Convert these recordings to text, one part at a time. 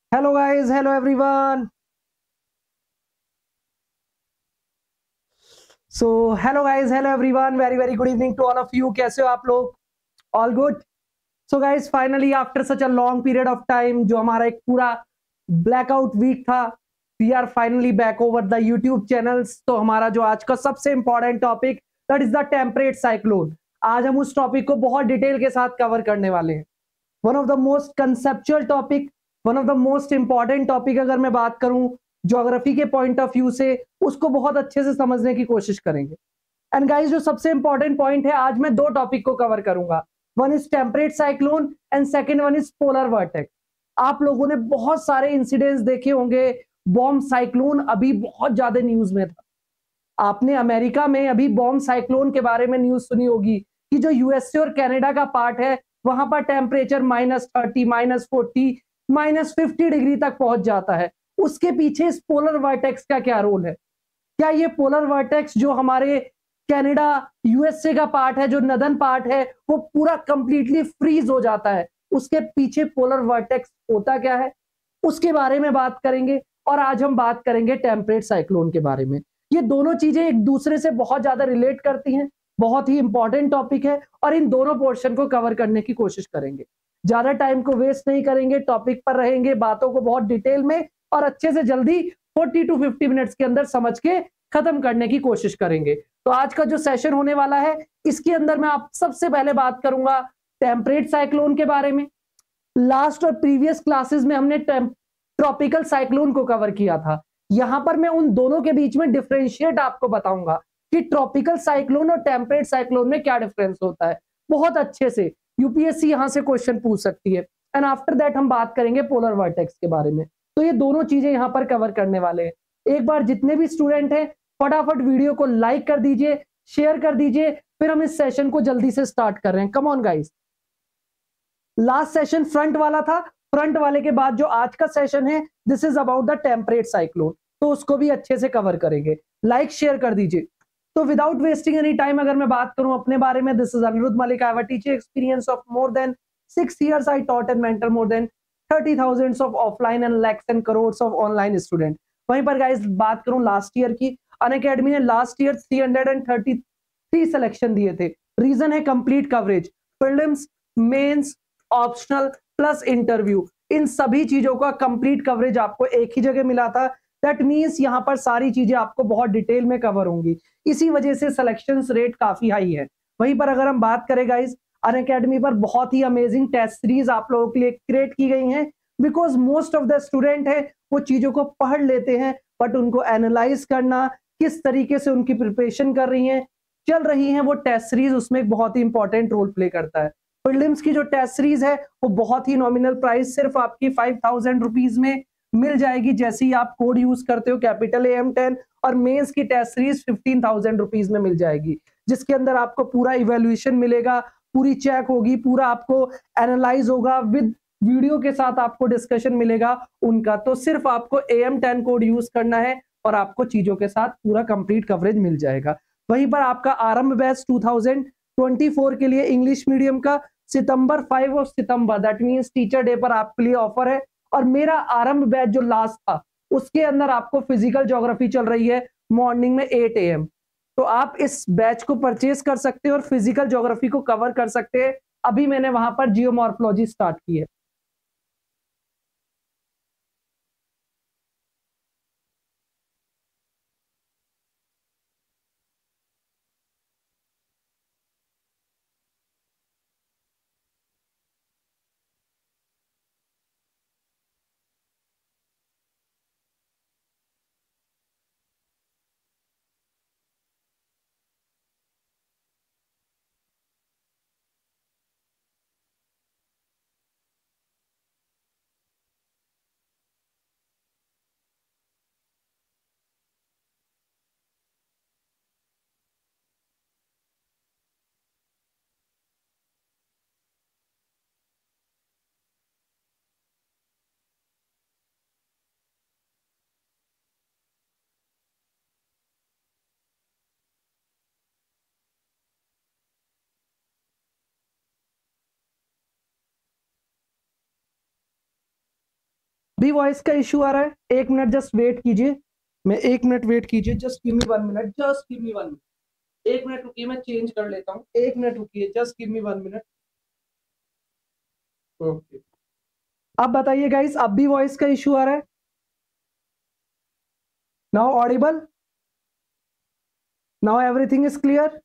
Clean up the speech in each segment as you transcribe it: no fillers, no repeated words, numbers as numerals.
Hello guys, hello everyone. Hello guys, hello everyone. Very good evening to all of you. कैसे हो आप लोग? All good? So guys, finally after such a long period of time, जो हमारा एक पूरा blackout week था, we are finally back over the YouTube channels. तो हमारा जो आज का सबसे important topic, that is the temperate cyclone. आज हम उस टॉपिक को बहुत डिटेल के साथ कवर करने वाले हैं. One of the most conceptual topic, one of the most important topic अगर मैं बात करूं ज्योग्राफी के पॉइंट ऑफ व्यू से, उसको बहुत अच्छे से समझने की कोशिश करेंगे. एंड गाइस, जो सबसे इंपॉर्टेंट पॉइंट है, आज मैं दो टॉपिक को कवर करूंगा. One is temperate cyclone and second one is polar vortex. आप लोगों ने बहुत सारे इंसिडेंट्स देखे होंगे. बॉम्ब साइक्लोन अभी बहुत ज्यादा न्यूज में था. आपने अमेरिका में अभी बॉम्ब साइक्लोन के बारे में न्यूज सुनी होगी कि जो यूएसए और कनाडा का पार्ट है, वहां पर टेम्परेचर -30, -40, -50 डिग्री तक पहुंच जाता है. उसके पीछे इस पोलर वर्टेक्स का क्या रोल है? क्या ये पोलर वर्टेक्स जो हमारे कनाडा यूएसए का पार्ट है, जो नदन पार्ट है, वो पूरा कंप्लीटली फ्रीज हो जाता है? उसके पीछे पोलर वर्टेक्स होता क्या है, उसके बारे में बात करेंगे. और आज हम बात करेंगे टेम्परेट साइक्लोन के बारे में. ये दोनों चीजें एक दूसरे से बहुत ज्यादा रिलेट करती हैं. बहुत ही इंपॉर्टेंट टॉपिक है और इन दोनों पोर्शन को कवर करने की कोशिश करेंगे. ज्यादा टाइम को वेस्ट नहीं करेंगे, टॉपिक पर रहेंगे, बातों को बहुत डिटेल में और अच्छे से जल्दी 40 to 50 मिनट्स के अंदर समझ के खत्म करने की कोशिश करेंगे. तो आज का जो सेशन होने वाला है, इसके अंदर मैं आप सबसे पहले बात करूंगा टेम्परेट साइक्लोन के बारे में. लास्ट और प्रीवियस क्लासेस में हमने ट्रॉपिकल साइक्लोन को कवर किया था. यहां पर मैं उन दोनों के बीच में डिफरेंशिएट आपको बताऊंगा कि ट्रॉपिकल साइक्लोन और टेम्परेट साइक्लोन में क्या डिफरेंस होता है. बहुत अच्छे से यूपीएससी यहां से क्वेश्चन पूछ सकती है. एंड आफ्टर दैट हम बात करेंगे पोलर वर्टेक्स के बारे में. तो ये दोनों चीजें यहां पर कवर करने वाले हैं. एक बार जितने भी स्टूडेंट हैं, फटाफट वीडियो को लाइक कर दीजिए, शेयर कर दीजिए. फिर हम इस सेशन को जल्दी से स्टार्ट कर रहे हैं. Come on guys. Last session front वाला था. फ्रंट वाले के बाद जो आज का सेशन है, this is about the temperate cyclone. तो उसको भी अच्छे से कवर करेंगे. लाइक शेयर कर दीजिए. तो विदाउट वेस्टिंग एनी टाइम अगर मैं बात करूं अपने बारे में, this is Anirudh Malik. I have a teaching experience of more than 6 years. I taught and mentor more than 30,000 of offline and lakhs and crores of online student. वहीं पर गाइस बात करूं लास्ट ईयर की, अनअकैडमी ने लास्ट ईयर 333 सिलेक्शन दिए थे. रीजन है complete coverage. Prelims, mains, optional plus interview, इन सभी चीजों का कंप्लीट कवरेज आपको एक ही जगह मिला था. दैट मींस यहां पर सारी चीजें आपको बहुत डिटेल में कवर होंगी. इसी वजह से सिलेक्शन रेट काफी हाई है. वहीं पर अगर हम बात करें गाइस, अनअकैडमी पर बहुत ही अमेजिंग टेस्ट सीरीज आप लोगों के लिए क्रिएट की गई हैं. Because most of the student है वो चीजों को पढ़ लेते हैं, बट उनको एनालाइज करना, किस तरीके से उनकी प्रिपरेशन कर रही हैं, चल रही हैं वो टेस्ट सीरीज, उसमें एक बहुत ही इंपॉर्टेंट रोल प्ले करता है. प्रीलिम्स की जो टेस्ट सीरीज है, वो बहुत ही नॉमिनल प्राइस सिर्फ आपकी 5,000 रुपीज में मिल जाएगी, जैसे ही आप कोड यूज करते हो कैपिटल AM10. और मेंस की टेस्ट सीरीज 15,000 रुपीज में मिल जाएगी, जिसके अंदर आपको पूरा इवेल्युएशन मिलेगा, पूरी चेक होगी, पूरा आपको एनालाइज होगा, विद वीडियो के साथ आपको डिस्कशन मिलेगा उनका. तो सिर्फ आपको AM10 कोड यूज करना है और आपको चीजों के साथ पूरा कंप्लीट कवरेज मिल जाएगा. वहीं पर आपका आरंभ बैच 2024 के लिए इंग्लिश मीडियम का सितंबर 5 और सितंबर, दैट मींस टीचर डे पर आपके लिए ऑफर है. और मेरा आरंभ बैच जो लास्ट था, उसके अंदर आपको फिजिकल ज्योग्राफी चल रही है मॉर्निंग में 8 AM. तो आप इस बैच को परचेज कर सकते हैं और फिजिकल ज्योग्राफी को कवर कर सकते हैं. अभी मैंने वहां पर जियोमॉर्फोलॉजी स्टार्ट की है. बी वॉइस का इश्यू आ रहा है, 1 मिनट जस्ट वेट कीजिए, मैं 1 मिनट वेट कीजिए, just give me 1 minute, just give me 1 minute, 1 minute रुकिए, मैं चेंज कर लेता हूँ, 1 मिनट रुकिए, just give me 1 minute. Okay, अब बताइए गाइस, अब भी वॉइस का इश्यू आ रहा है? Now audible, now everything is clear,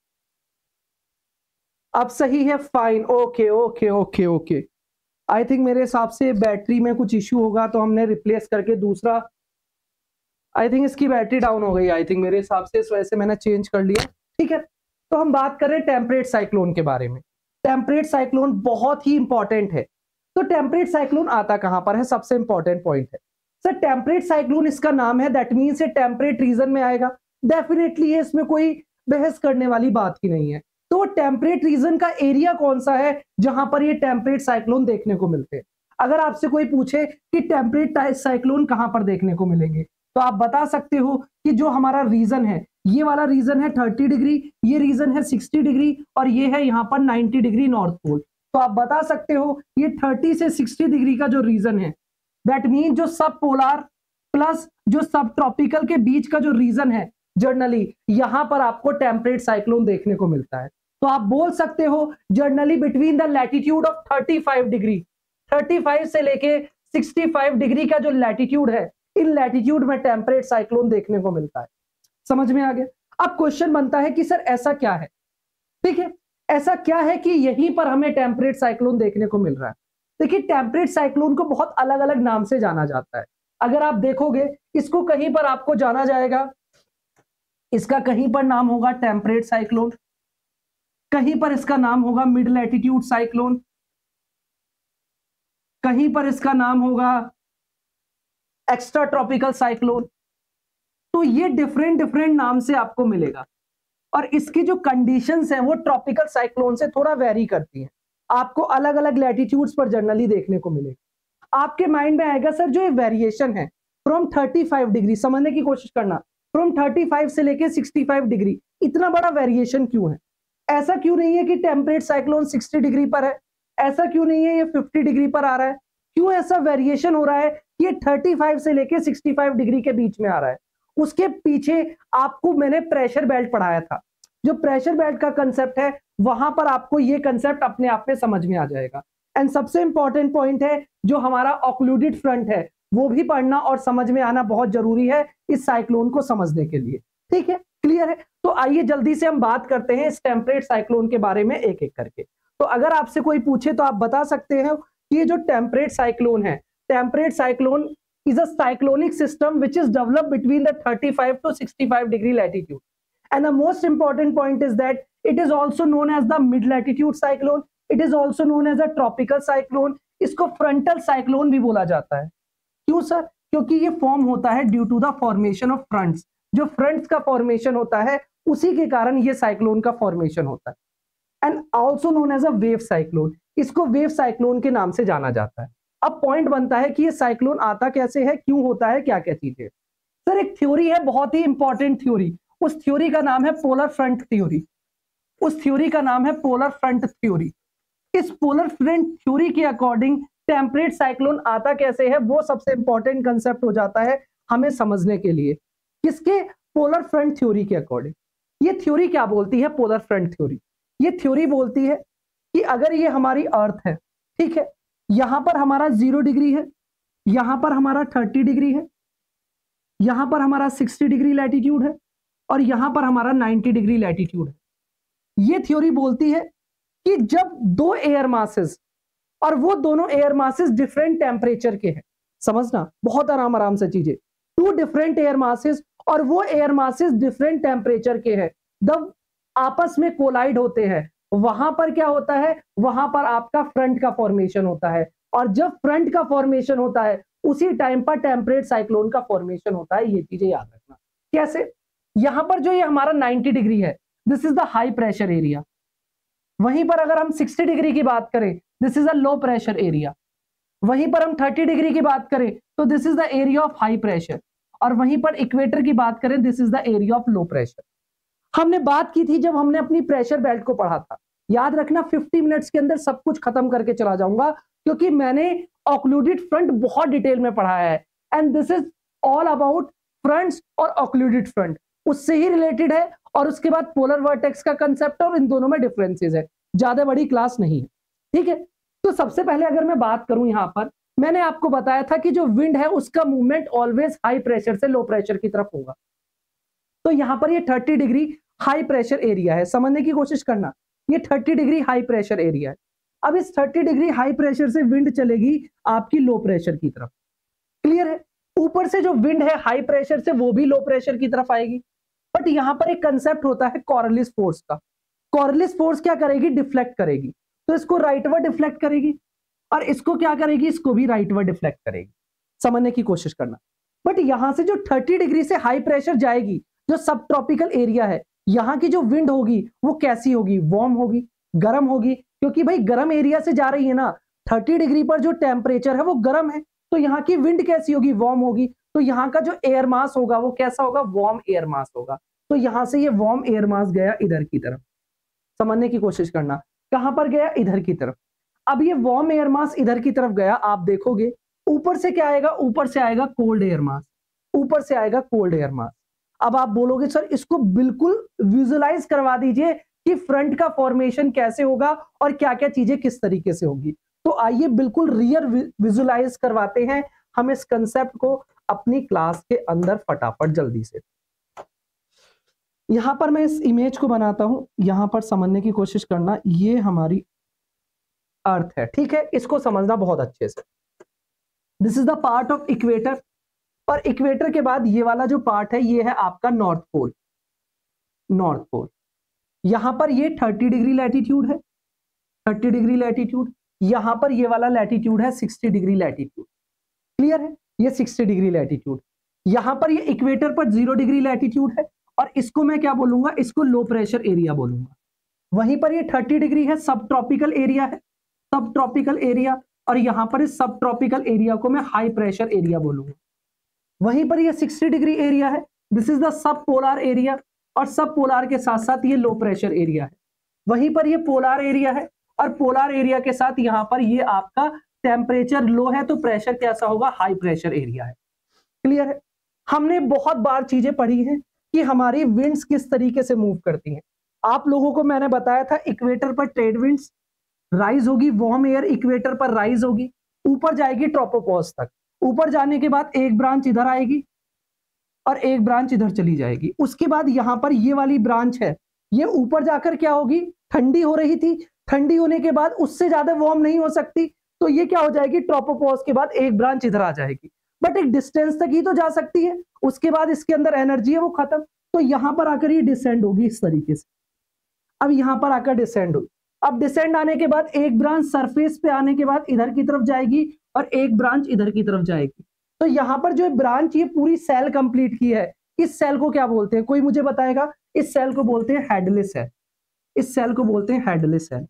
अब सही है, fine, okay okay okay okay. I think मेरे हिसाब से बैटरी में कुछ इश्यू होगा, तो हमने रिप्लेस करके दूसरा, आई थिंक इसकी बैटरी डाउन हो गई, आई थिंक मेरे हिसाब से, इस वजह से मैंने चेंज कर लिया। ठीक है, तो हम बात कर रहे हैं टेम्परेट साइक्लोन के बारे में। टेम्परेट साइक्लोन बहुत ही इंपॉर्टेंट है। तो टेम्परेट साइक्लोन आता कहां पर है, सबसे इंपॉर्टेंट पॉइंट है सर, टेम्परेट साइक्लोन इसका नाम है, दैट मीन्स ये टेम्परेट रीजन में आएगा, डेफिनेटली है, इसमें कोई बहस करने वाली बात ही नहीं है। तो टेम्परेट रीजन का एरिया कौन सा है जहां पर ये टेम्परेट साइक्लोन देखने को मिलते हैं? अगर आपसे कोई पूछे कि टेम्परेट साइक्लोन कहां पर देखने को मिलेंगे, तो आप बता सकते हो कि जो हमारा रीजन है, ये वाला रीजन है 30 डिग्री, ये रीजन है 60 डिग्री, और ये है यहाँ पर 90 डिग्री नॉर्थ पोल। तो आप बता सकते हो ये 30 से 60 डिग्री का जो रीजन है, दैट मीन जो सब पोलार प्लस जो सब ट्रॉपिकल के बीच का जो रीजन है, जनरली यहां पर आपको टेम्परेट साइक्लोन देखने को मिलता है। तो आप बोल सकते हो generally between the latitude of 35 degree, 35 से लेके 65 डिग्री का जो लैटिट्यूड है, इन लैटिट्यूड में टेम्परेट साइक्लोन देखने को मिलता है। समझ में आ गया? अब क्वेश्चन बनता है कि सर ऐसा क्या है, ठीक है, ऐसा क्या है कि यहीं पर हमें टेम्परेट साइक्लोन देखने को मिल रहा है? देखिए, टेम्परेट साइक्लोन को बहुत अलग अलग नाम से जाना जाता है। अगर आप देखोगे, इसको कहीं पर आपको जाना जाएगा, इसका कहीं पर नाम होगा टेम्परेट साइक्लोन, कहीं पर इसका नाम होगा मिड लैटिट्यूड साइक्लोन, कहीं पर इसका नाम होगा एक्स्ट्रा ट्रॉपिकल साइक्लोन। तो ये डिफरेंट डिफरेंट नाम से आपको मिलेगा, और इसकी जो कंडीशंस हैं वो ट्रॉपिकल साइक्लोन से थोड़ा वेरी करती हैं, आपको अलग अलग लैटिट्यूड्स पर जनरली देखने को मिलेगा। आपके माइंड में आएगा सर जो ये वेरिएशन है फ्रॉम 35 डिग्री, समझने की कोशिश करना, फ्रॉम 35 से लेके 65 डिग्री, इतना बड़ा वेरिएशन क्यों है? ऐसा क्यों नहीं है कि टेम्परेट साइक्लोन 60 डिग्री पर है, ऐसा क्यों नहीं है ये 50 डिग्री पर आ रहा है, क्यों ऐसा वेरिएशन हो रहा है कि ये 35 से लेके 65 डिग्री के बीच में आ रहा है? उसके पीछे आपको मैंने प्रेशर बेल्ट पढ़ाया था, जो प्रेशर बेल्ट का कंसेप्ट है, वहां पर आपको ये कंसेप्ट अपने आप में समझ में आ जाएगा। एंड सबसे इंपॉर्टेंट पॉइंट है जो हमारा ऑक्लूडेड फ्रंट है, वो भी पढ़ना और समझ में आना बहुत जरूरी है इस साइक्लोन को समझने के लिए। ठीक है, क्लियर है? तो आइए जल्दी से हम बात करते हैं इस टेम्परेट साइक्लोन के बारे में एक एक करके। तो अगर आपसे कोई पूछे तो आप बता सकते हैं कि ये जो टेम्परेट साइक्लोन है, temperate cyclone is a cyclonic system which is developed between the 35 to 65 degree latitude, and the most important point is that it is also known as the mid latitude cyclone, it is also known as a tropical cyclone, इसको frontal cyclone भी बोला जाता है। क्यों sir? क्योंकि ये form होता है due to the formation of fronts, जो फ्रंट्स का फॉर्मेशन होता है उसी के कारण ये साइक्लोन का फॉर्मेशन होता है। And also known as a wave cyclone, इसको वेव साइक्लोन के नाम से जाना जाता है। अब पॉइंट बनता है कि ये साइक्लोन आता कैसे है, क्यों होता है, क्या क्या चीजें? सर एक थ्योरी है, बहुत ही इंपॉर्टेंट थ्योरी, उस थ्योरी का नाम है पोलर फ्रंट थ्योरी, उस थ्योरी का नाम है पोलर फ्रंट थ्योरी। इस पोलर फ्रंट थ्योरी के अकॉर्डिंग टेम्परेट साइक्लोन आता कैसे है वो सबसे इंपॉर्टेंट कंसेप्ट हो जाता है हमें समझने के लिए। किसके? पोलर फ्रंट थ्योरी के अकॉर्डिंग। ये थ्योरी क्या बोलती है? पोलर फ्रंट थ्योरी, ये थ्योरी बोलती है कि अगर ये हमारी अर्थ है, ठीक है, यहां पर हमारा 0 डिग्री है, यहां पर हमारा 30 डिग्री है, यहां पर हमारा 60 डिग्री लैटिट्यूड है, और यहां पर हमारा 90 डिग्री लैटिट्यूड है। ये थ्योरी बोलती है कि जब दो एयर मासेस, और वो दोनों एयर मासेस डिफरेंट टेम्परेचर के हैं, समझना बहुत आराम आराम से चीजें, 2 डिफरेंट एयर मासेस और वो एयर मासेस डिफरेंट टेम्परेचर के हैं, जब आपस में कोलाइड होते हैं, वहां पर क्या होता है? वहां पर आपका फ्रंट का फॉर्मेशन होता है, और जब फ्रंट का फॉर्मेशन होता है उसी टाइम पर टेम्परेट साइक्लोन का फॉर्मेशन होता है। ये चीजें याद रखना। कैसे? यहां पर जो ये हमारा 90 डिग्री है, this is the high pressure area, वहीं पर अगर हम 60 डिग्री की बात करें, this is a low pressure area, वहीं पर हम 30 डिग्री की बात करें तो this is the area of high pressure, और वहीं पर इक्वेटर की बात करें, this is the area of low pressure. हमने बात की थी जब हमने अपनी प्रेशर बेल्ट को पढ़ा था, याद रखना 50 मिनट्स के अंदर सब कुछ खत्म करके चला जाऊंगा, क्योंकि मैंने ऑक्लूडेड फ्रंट बहुत डिटेल में पढ़ाया है, and this is all about fronts और ऑक्लूडेड फ्रंट, उससे ही रिलेटेड है। और उसके बाद पोलर वर्टेक्स का कंसेप्ट और इन दोनों में डिफरेंसेस है, ज्यादा बड़ी क्लास नहीं है, ठीक है। तो सबसे पहले अगर मैं बात करूं, यहां पर मैंने आपको बताया था कि जो विंड है उसका मूवमेंट ऑलवेज हाई प्रेशर से लो प्रेशर की तरफ होगा। तो यहां पर ये 30 डिग्री हाई प्रेशर एरिया है, समझने की कोशिश करना, ये 30 डिग्री हाई प्रेशर एरिया है। अब इस 30 डिग्री हाई प्रेशर से विंड चलेगी आपकी लो प्रेशर की तरफ, क्लियर है। ऊपर से जो विंड है हाई प्रेशर से वो भी लो प्रेशर की तरफ आएगी, बट यहां पर एक कंसेप्ट होता है कॉर्लिस फोर्स का। कॉर्लिस फोर्स क्या करेगी, डिफ्लेक्ट करेगी, तो इसको राइटवर्ड डिफ्लेक्ट करेगी, और इसको क्या करेगी, इसको भी राइटवर्ड डिफ्लेक्ट करेगी, समझने की कोशिश करना। बट यहां से जो 30 डिग्री से हाई प्रेशर जाएगी, जो सब ट्रॉपिकल एरिया है, यहां की जो विंड होगी वो कैसी होगी, वार्म होगी, गर्म होगी, क्योंकि भाई गर्म एरिया से जा रही है ना, 30 डिग्री पर जो टेम्परेचर है वो गर्म है, तो यहाँ की विंड कैसी होगी, वार्म होगी। तो यहाँ का जो एयर मास होगा वो कैसा होगा, वार्म एयर मास होगा। तो यहां से ये वार्म एयर मास गया इधर की तरफ, समझने की कोशिश करना, कहां पर गया, इधर की तरफ। अब ये वार्म एयर मास इधर की तरफ गया, आप देखोगे ऊपर से क्या आएगा, ऊपर से आएगा कोल्ड एयर मास, ऊपर से आएगा कोल्ड एयर मास। अब आप बोलोगे सर इसको बिल्कुल विजुलाइज करवा दीजिए कि फ्रंट का फॉर्मेशन कैसे होगा और क्या क्या चीजें किस तरीके से होगी। तो आइए बिल्कुल रियल विजुलाइज करवाते हैं हम इस कंसेप्ट को अपनी क्लास के अंदर फटाफट जल्दी से। यहां पर मैं इस इमेज को बनाता हूं, यहां पर समझने की कोशिश करना, ये हमारी अर्थ है, ठीक है, इसको समझना बहुत अच्छे से। This is the part of equator, और इक्वेटर के बाद ये वाला जो पार्ट है ये है आपका नॉर्थ पोल, नॉर्थ पोल। यहां पर ये 30 डिग्री लैटिट्यूड है, 30 डिग्री लैटिट्यूड, यहां पर ये वाला लैटिट्यूड है 60 डिग्री लैटिट्यूड, क्लियर है, ये 60 डिग्री लैटिट्यूड। यहां पर ये इक्वेटर पर 0 डिग्री लैटिट्यूड है, और इसको मैं क्या बोलूंगा, इसको लो प्रेशर एरिया बोलूंगा। वहीं पर ये 30 डिग्री है, सब ट्रॉपिकल एरिया है, सब ट्रॉपिकल एरिया, और यहां पर इस सब ट्रॉपिकल एरिया को मैं हाई प्रेशर एरिया बोलूंगा। वहीं पर ये 60 डिग्री एरिया है, this is the sub polar area, और सब पोलर के साथ साथ ये लो प्रेशर एरिया है। वहीं पर ये पोलर एरिया है, और पोलर एरिया के साथ यहां पर ये आपका टेम्परेचर लो है, तो प्रेशर कैसा होगा, हाई प्रेशर एरिया है, क्लियर है। हमने बहुत बार चीजें पढ़ी हैं कि हमारी विंड्स किस तरीके से मूव करती हैं। आप लोगों को मैंने बताया था इक्वेटर पर ट्रेड विंड्स राइज होगी, वार्म एयर इक्वेटर पर राइज होगी, ऊपर जाएगी ट्रोपोपॉज तक, ऊपर जाने के बाद एक ब्रांच इधर आएगी और एक ब्रांच इधर चली जाएगी। उसके बाद यहां पर ये वाली ब्रांच है, ये ऊपर जाकर क्या होगी, ठंडी हो रही थी, ठंडी होने के बाद उससे ज्यादा वार्म नहीं हो सकती, तो ये क्या हो जाएगी, ट्रोपोपॉज के बाद एक ब्रांच इधर आ जाएगी, बट एक डिस्टेंस तक ही तो जा सकती है, उसके बाद इसके अंदर एनर्जी है वो खत्म। तो यहां पर आकर ये डिसेंड होगी इस तरीके से। अब यहां पर आकर डिसेंड होगी, अब डिसेंड आने के बाद एक ब्रांच सरफेस पे आने के बाद इधर की तरफ जाएगी और एक ब्रांच इधर की तरफ जाएगी। तो यहां पर जो ब्रांच ये पूरी सेल कंप्लीट की है, इस सेल को क्या बोलते हैं, कोई मुझे बताएगा, इस सेल को बोलते हैं हेडलेस सेल, इस सेल को बोलते हैं हेडलेस सेल।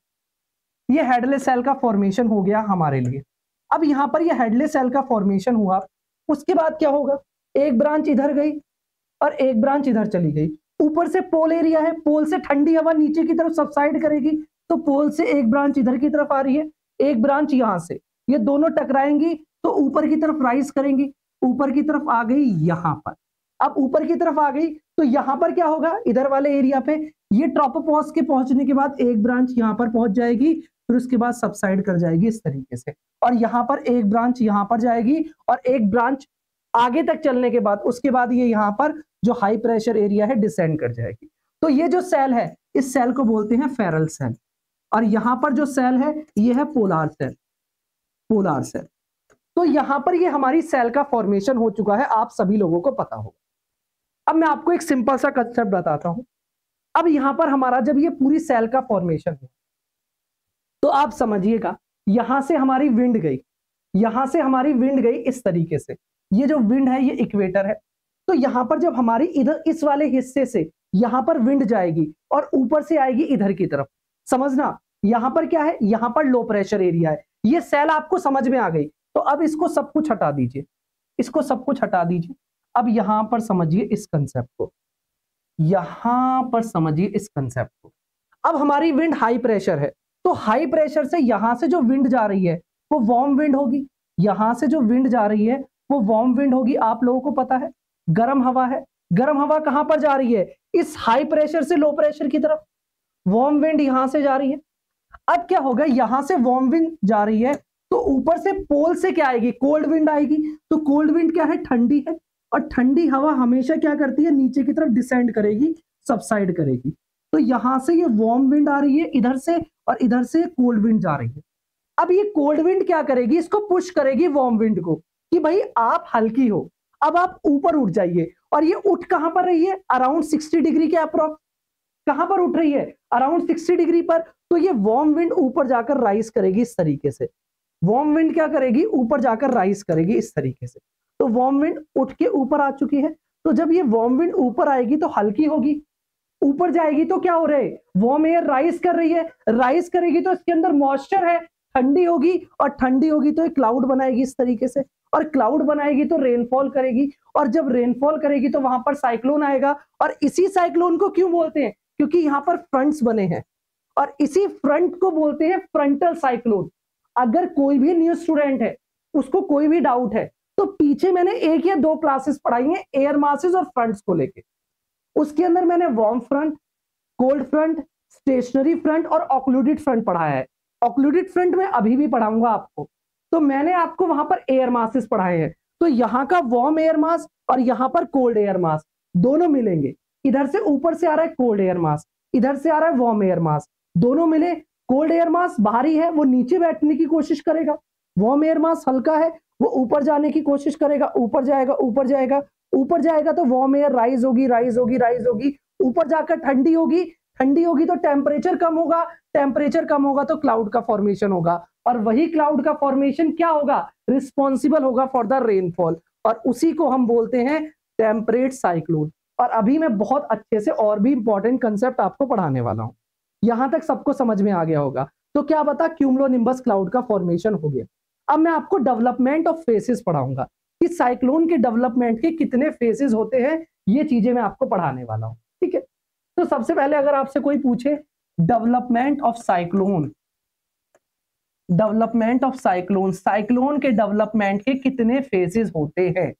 ये हेडलेस सेल का फॉर्मेशन हो गया हमारे लिए। अब यहां पर ये हेडलेस सेल का फॉर्मेशन हुआ, उसके बाद क्या होगा, एक ब्रांच इधर गई और एक ब्रांच इधर चली गई। ऊपर से पोल एरिया है, पोल से ठंडी हवा नीचे की तरफ सबसाइड करेगी, तो पोल से एक ब्रांच इधर की तरफ आ रही है, एक ब्रांच यहां से, ये दोनों टकराएंगी तो ऊपर की तरफ राइज करेंगी, ऊपर की तरफ आ गई यहां पर। अब ऊपर की तरफ आ गई तो यहां पर क्या होगा, इधर वाले एरिया पे ये ट्रोपोपॉज के पहुंचने के बाद एक ब्रांच यहां पर पहुंच जाएगी, फिर उसके बाद सबसाइड कर जाएगी इस तरीके से, और यहां पर एक ब्रांच यहां पर जाएगी और एक ब्रांच आगे तक चलने के बाद उसके बाद ये यहां पर जो हाई प्रेशर एरिया है डिसेंड कर जाएगी। तो ये जो सेल है, इस सेल को बोलते हैं फेरल सेल, और यहां पर जो सेल है ये है पोलर सेल, पोलर सेल। तो यहां पर ये हमारी सेल का फॉर्मेशन हो चुका है, आप सभी लोगों को पता होगा। अब मैं आपको एक सिंपल सा कंसेप्ट बताता हूं। अब यहां पर हमारा जब ये पूरी सेल का फॉर्मेशन है, तो आप समझिएगा यहां से हमारी विंड गई, यहां से हमारी विंड गई इस तरीके से, ये जो विंड है ये इक्वेटर है। तो यहां पर जब हमारी इधर इस वाले हिस्से से यहां पर विंड जाएगी और ऊपर से आएगी इधर की तरफ, समझना यहां पर क्या है, यहां पर लो प्रेशर एरिया है। ये सेल आपको समझ में आ गई, तो अब इसको सब कुछ हटा दीजिए, इसको सब कुछ हटा दीजिए। अब यहां पर समझिए इस कंसेप्ट को, यहां पर समझिए इस कंसेप्ट को। अब हमारी विंड हाई प्रेशर है, तो हाई प्रेशर से यहां से जो विंड जा रही है वो वार्म विंड होगी, यहां से जो विंड जा रही है वो वार्म विंड होगी, आप लोगों को पता है। गर्म हवा है, गर्म हवा कहां पर जा रही है, इस हाई प्रेशर से लो प्रेशर की तरफ। वार्म विंड यहां से जा रही है। अब क्या होगा, यहां से वार्म विंड जा रही है तो ऊपर से पोल से क्या आएगी, कोल्ड विंड आएगी। तो कोल्ड विंड क्या है, ठंडी है, और ठंडी हवा हमेशा क्या करती है, नीचे की तरफ डिसेंड करेगी, सबसाइड करेगी। तो यहां से ये वार्म विंड आ रही है इधर से, और इधर से कोल्ड विंड जा रही है। अब ये कोल्ड विंड क्या करेगी, इसको पुश करेगी वार्म विंड को कि भाई आप हल्की हो, अब आप ऊपर उठ जाइए। और ये उठ कहां पर रही है, अराउंड 60 डिग्री के अप्रॉक्स। कहां पर उठ रही है, अराउंड 60 डिग्री पर। तो ये वार्म विंड ऊपर जाकर राइज करेगी इस तरीके से। वार्म विंड क्या करेगी, ऊपर जाकर राइज करेगी इस तरीके से। तो वार्म विंड उठ के ऊपर आ चुकी है। तो जब ये वार्म विंड ऊपर आएगी तो हल्की होगी, ऊपर जाएगी तो क्या हो रहा है, वार्म एयर राइज कर रही है। राइज करेगी तो इसके अंदर मॉइस्चर है, ठंडी होगी, और ठंडी होगी तो एक क्लाउड बनाएगी इस तरीके से, और क्लाउड बनाएगी तो रेनफॉल करेगी, और जब रेनफॉल करेगी तो वहां पर साइक्लोन आएगा। और इसी साइक्लोन को क्यों बोलते हैं, क्योंकि यहां पर फ्रंट्स बने हैं, और इसी फ्रंट को बोलते हैं फ्रंटल साइक्लोन। अगर कोई भी न्यू स्टूडेंट है, उसको कोई भी डाउट है, तो पीछे मैंने 1 या 2 क्लासेस पढ़ाई हैं एयर मासेस और फ्रंट्स को लेके। उसके अंदर मैंने warm front, cold front, stationary front और ऑक्लूडेड फ्रंट पढ़ाया है। ऑक्लूडेड फ्रंट में अभी भी पढ़ाऊंगा आपको। तो मैंने आपको वहां पर एयर मासेस पढ़ाए हैं। तो यहाँ का वार्म एयर मास और यहाँ पर कोल्ड एयर मास दोनों मिलेंगे। इधर से ऊपर से आ रहा है कोल्ड एयर मास, इधर से आ रहा है वार्म एयर मास, दोनों मिले। कोल्ड एयर मास भारी है, वो नीचे बैठने की कोशिश करेगा। वार्म एयर मास हल्का है, वो ऊपर जाने की कोशिश करेगा, ऊपर जाएगा, ऊपर जाएगा, ऊपर जाएगा तो वार्म एयर राइज होगी, राइज होगी, राइज होगी, ऊपर जाकर ठंडी होगी, ठंडी होगी तो टेम्परेचर कम होगा, टेम्परेचर कम होगा तो क्लाउड का फॉर्मेशन होगा, और वही क्लाउड का फॉर्मेशन क्या होगा, रिस्पॉन्सिबल होगा फॉर द रेनफॉल, और उसी को हम बोलते हैं टेम्परेट साइक्लोन। और अभी मैं बहुत अच्छे से और भी इंपॉर्टेंट कंसेप्ट आपको पढ़ाने वाला हूं। यहां तक सबको समझ में आ गया होगा। तो क्या बता, क्यूमुलोनिम्बस क्लाउड का फॉर्मेशन हो गया। अब मैं आपको डेवलपमेंट ऑफ फेसेस पढ़ाऊंगा कि साइक्लोन के डेवलपमेंट के कितने फेसेस होते हैं, ये चीजें मैं आपको पढ़ाने वाला हूं। ठीक है, तो सबसे पहले अगर आपसे कोई पूछे development of cyclone, development of cyclone, cyclone के डेवलपमेंट के कितने फेजेस होते हैं।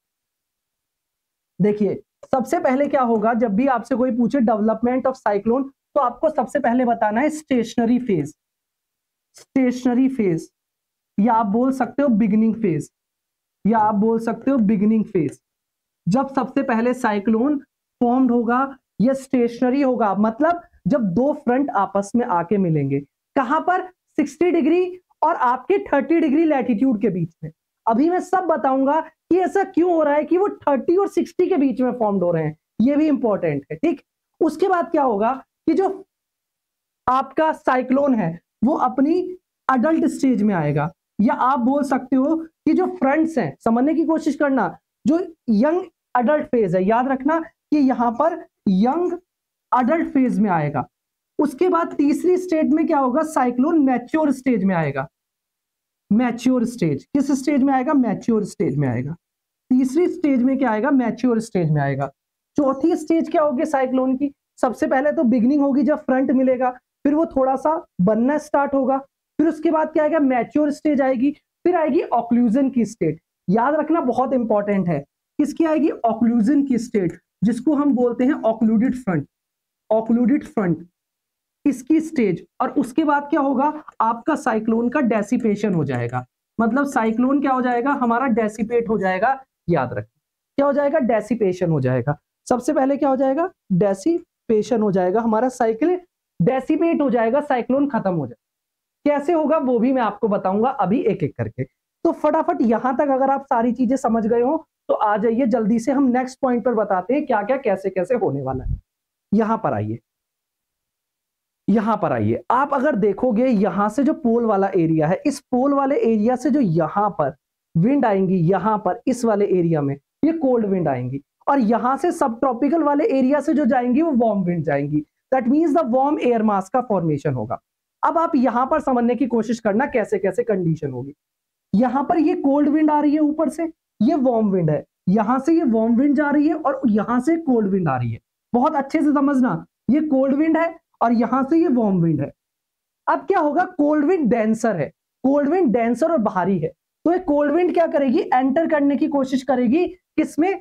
देखिए सबसे पहले क्या होगा, जब भी आपसे कोई पूछे डेवलपमेंट ऑफ साइक्लोन, तो आपको सबसे पहले बताना है स्टेशनरी फेज, स्टेशनरी फेज, या आप बोल सकते हो बिगिनिंग फेज, या आप बोल सकते हो बिगिनिंग फेज। जब सबसे पहले साइक्लोन फॉर्म्ड होगा, यह स्टेशनरी होगा, मतलब जब दो फ्रंट आपस में आके मिलेंगे, कहां पर, 60 डिग्री और आपके 30 डिग्री लैटिट्यूड के बीच में। अभी मैं सब बताऊंगा कि ऐसा क्यों हो रहा है कि वो 30 और 60 के बीच में फॉर्म्ड हो रहे हैं, ये भी इंपॉर्टेंट है। ठीक, उसके बाद क्या होगा कि जो आपका साइक्लोन है वो अपनी अडल्ट स्टेज में आएगा, या आप बोल सकते हो कि जो फ्रंट्स हैं, समझने की कोशिश करना, जो यंग अडल्ट फेज है, याद रखना कि यहां पर यंग अडल्ट फेज में आएगा। उसके बाद तीसरी स्टेज में क्या होगा, साइक्लोन मैच्योर स्टेज में आएगा। मैच्योर स्टेज किस स्टेज में आएगा, मैच्योर स्टेज में आएगा। तीसरी स्टेज में क्या आएगा, मैच्योर स्टेज में आएगा। चौथी स्टेज क्या होगी साइक्लोन की, सबसे पहले तो बिगनिंग होगी जब फ्रंट मिलेगा, फिर वो थोड़ा सा बनना स्टार्ट होगा, फिर उसके बाद क्या आएगा, मैच्योर स्टेज आएगी, फिर आएगी ऑक्लूजन की स्टेट। याद रखना बहुत इंपॉर्टेंट है, किसकी आएगी, ऑक्लूजन की स्टेट, जिसको हम बोलते हैं ऑक्लूडेड फ्रंट, ऑक्लूडेड फ्रंट इसकी स्टेज। और उसके बाद क्या होगा, आपका साइक्लोन का डेसिपेशन हो जाएगा, मतलब साइक्लोन क्या हो जाएगा, हमारा डेसिपेट हो जाएगा। याद रखें क्या हो जाएगा, डेसिपेशन हो जाएगा। सबसे पहले क्या हो जाएगा, डेसिपेशन हो जाएगा, हमारा साइकिल डेसिपेट हो जाएगा, साइक्लोन खत्म हो जाएगा। कैसे होगा वो भी मैं आपको बताऊंगा अभी एक एक करके। तो फटाफट यहां तक अगर आप सारी चीजें समझ गए हो तो आ जाइए जल्दी से, हम नेक्स्ट पॉइंट पर बताते हैं क्या क्या कैसे कैसे होने वाला है। यहां पर आइए, यहां पर आइए, आप अगर देखोगे यहां से जो पोल वाला एरिया है, इस पोल वाले एरिया से जो यहां पर विंड आएंगी, यहां पर इस वाले एरिया में ये कोल्ड विंड आएंगी, और यहां से सब ट्रॉपिकल वाले एरिया से जो जाएंगी वो वार्म विंड जाएंगी। That means the warm air mass का फॉर्मेशन होगा। अब आप यहां पर समझने की कोशिश करना कैसे कैसे कंडीशन होगी। यहां पर ये कोल्ड विंड आ रही है ऊपर से, ये वार्म विंड है, यहां से ये वार्म विंड जा रही है और यहां से कोल्ड विंड आ रही है। बहुत अच्छे से समझना, ये कोल्ड विंड है और यहां से ये वार्म विंड है। अब क्या होगा, कोल्ड विंड डेंसर है, कोल्ड विंड डेंसर और भारी है, तो एक कोल्ड विंड क्या करेगी, एंटर करने की कोशिश करेगी, किसमें,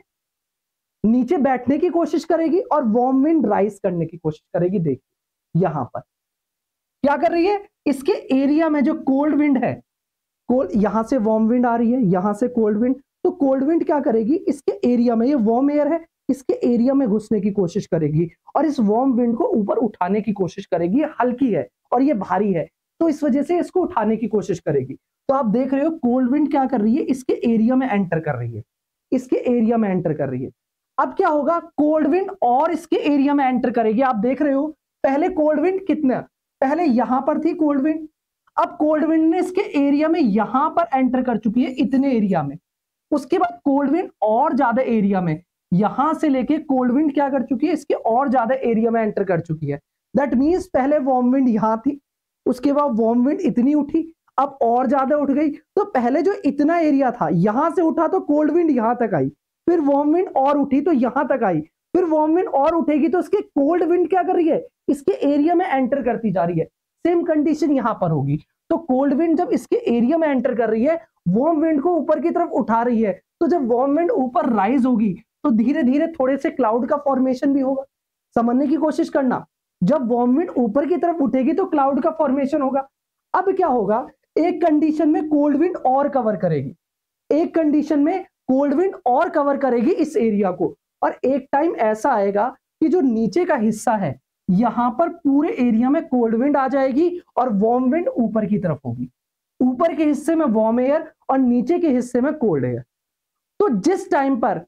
नीचे बैठने की कोशिश करेगी और वार्म विंड राइज करने की कोशिश करेगी। देखिए यहां पर क्या कर रही है, इसके एरिया में जो कोल्ड विंड है, कोल्ड, यहां से वार्म विंड आ रही है, यहां से कोल्ड विंड, तो कोल्ड विंड क्या करेगी, इसके एरिया में, ये वार्म एयर है, इसके एरिया में घुसने की कोशिश करेगी और इस वार्म विंड को ऊपर उठाने की कोशिश करेगी। ये हल्की है और ये भारी है, तो इस वजह से इसको उठाने की कोशिश करेगी। तो आप देख रहे हो कोल्ड विंड क्या कर रही है, इसके एरिया में एंटर कर रही है, इसके एरिया में एंटर कर रही है। अब क्या होगा, कोल्ड विंड और इसके एरिया में एंटर करेगी। आप देख रहे हो पहले कोल्ड विंड कितना, पहले यहां पर थी कोल्ड विंड, अब कोल्ड विंड ने इसके एरिया में यहां पर एंटर कर चुकी है, इतने एरिया में। उसके बाद कोल्ड विंड और ज्यादा एरिया में, यहां से लेके कोल्ड विंड क्या कर चुकी है, इसके और ज्यादा एरिया में एंटर कर चुकी है। दैट मींस पहले वार्म विंड यहां थी, उसके बाद वार्म विंड इतनी उठी, अब और ज्यादा उठ गई। तो पहले जो इतना एरिया था यहां से उठा तो कोल्ड विंड यहां तक आई, फिर वार्म विंड और उठी तो यहां तक आई, फिर वार्म विंड और उठेगी तो इसके कोल्ड विंड क्या कर रही है, इसके एरिया में एंटर करती जा रही है। सेम कंडीशन यहां पर होगी। तो कोल्ड विंड जब इसके एरिया में एंटर कर रही है, वार्म विंड को ऊपर की तरफ उठा रही है, तो जब वार्म विंड ऊपर राइज होगी तो धीरे धीरे थोड़े से क्लाउड का फॉर्मेशन भी होगा। समझने की कोशिश करना, जब वार्म विंड ऊपर की तरफ उठेगी तो क्लाउड का फॉर्मेशन होगा। अब क्या होगा, एक कंडीशन में कोल्ड विंड और कवर करेगी, एक कंडीशन में कोल्ड विंड और कवर करेगी इस एरिया को, और एक टाइम ऐसा आएगा कि जो नीचे का हिस्सा है यहां पर पूरे एरिया में कोल्ड विंड आ जाएगी और वार्म विंड ऊपर की तरफ होगी। ऊपर के हिस्से में वार्म एयर और नीचे के हिस्से में कोल्ड एयर। तो जिस टाइम पर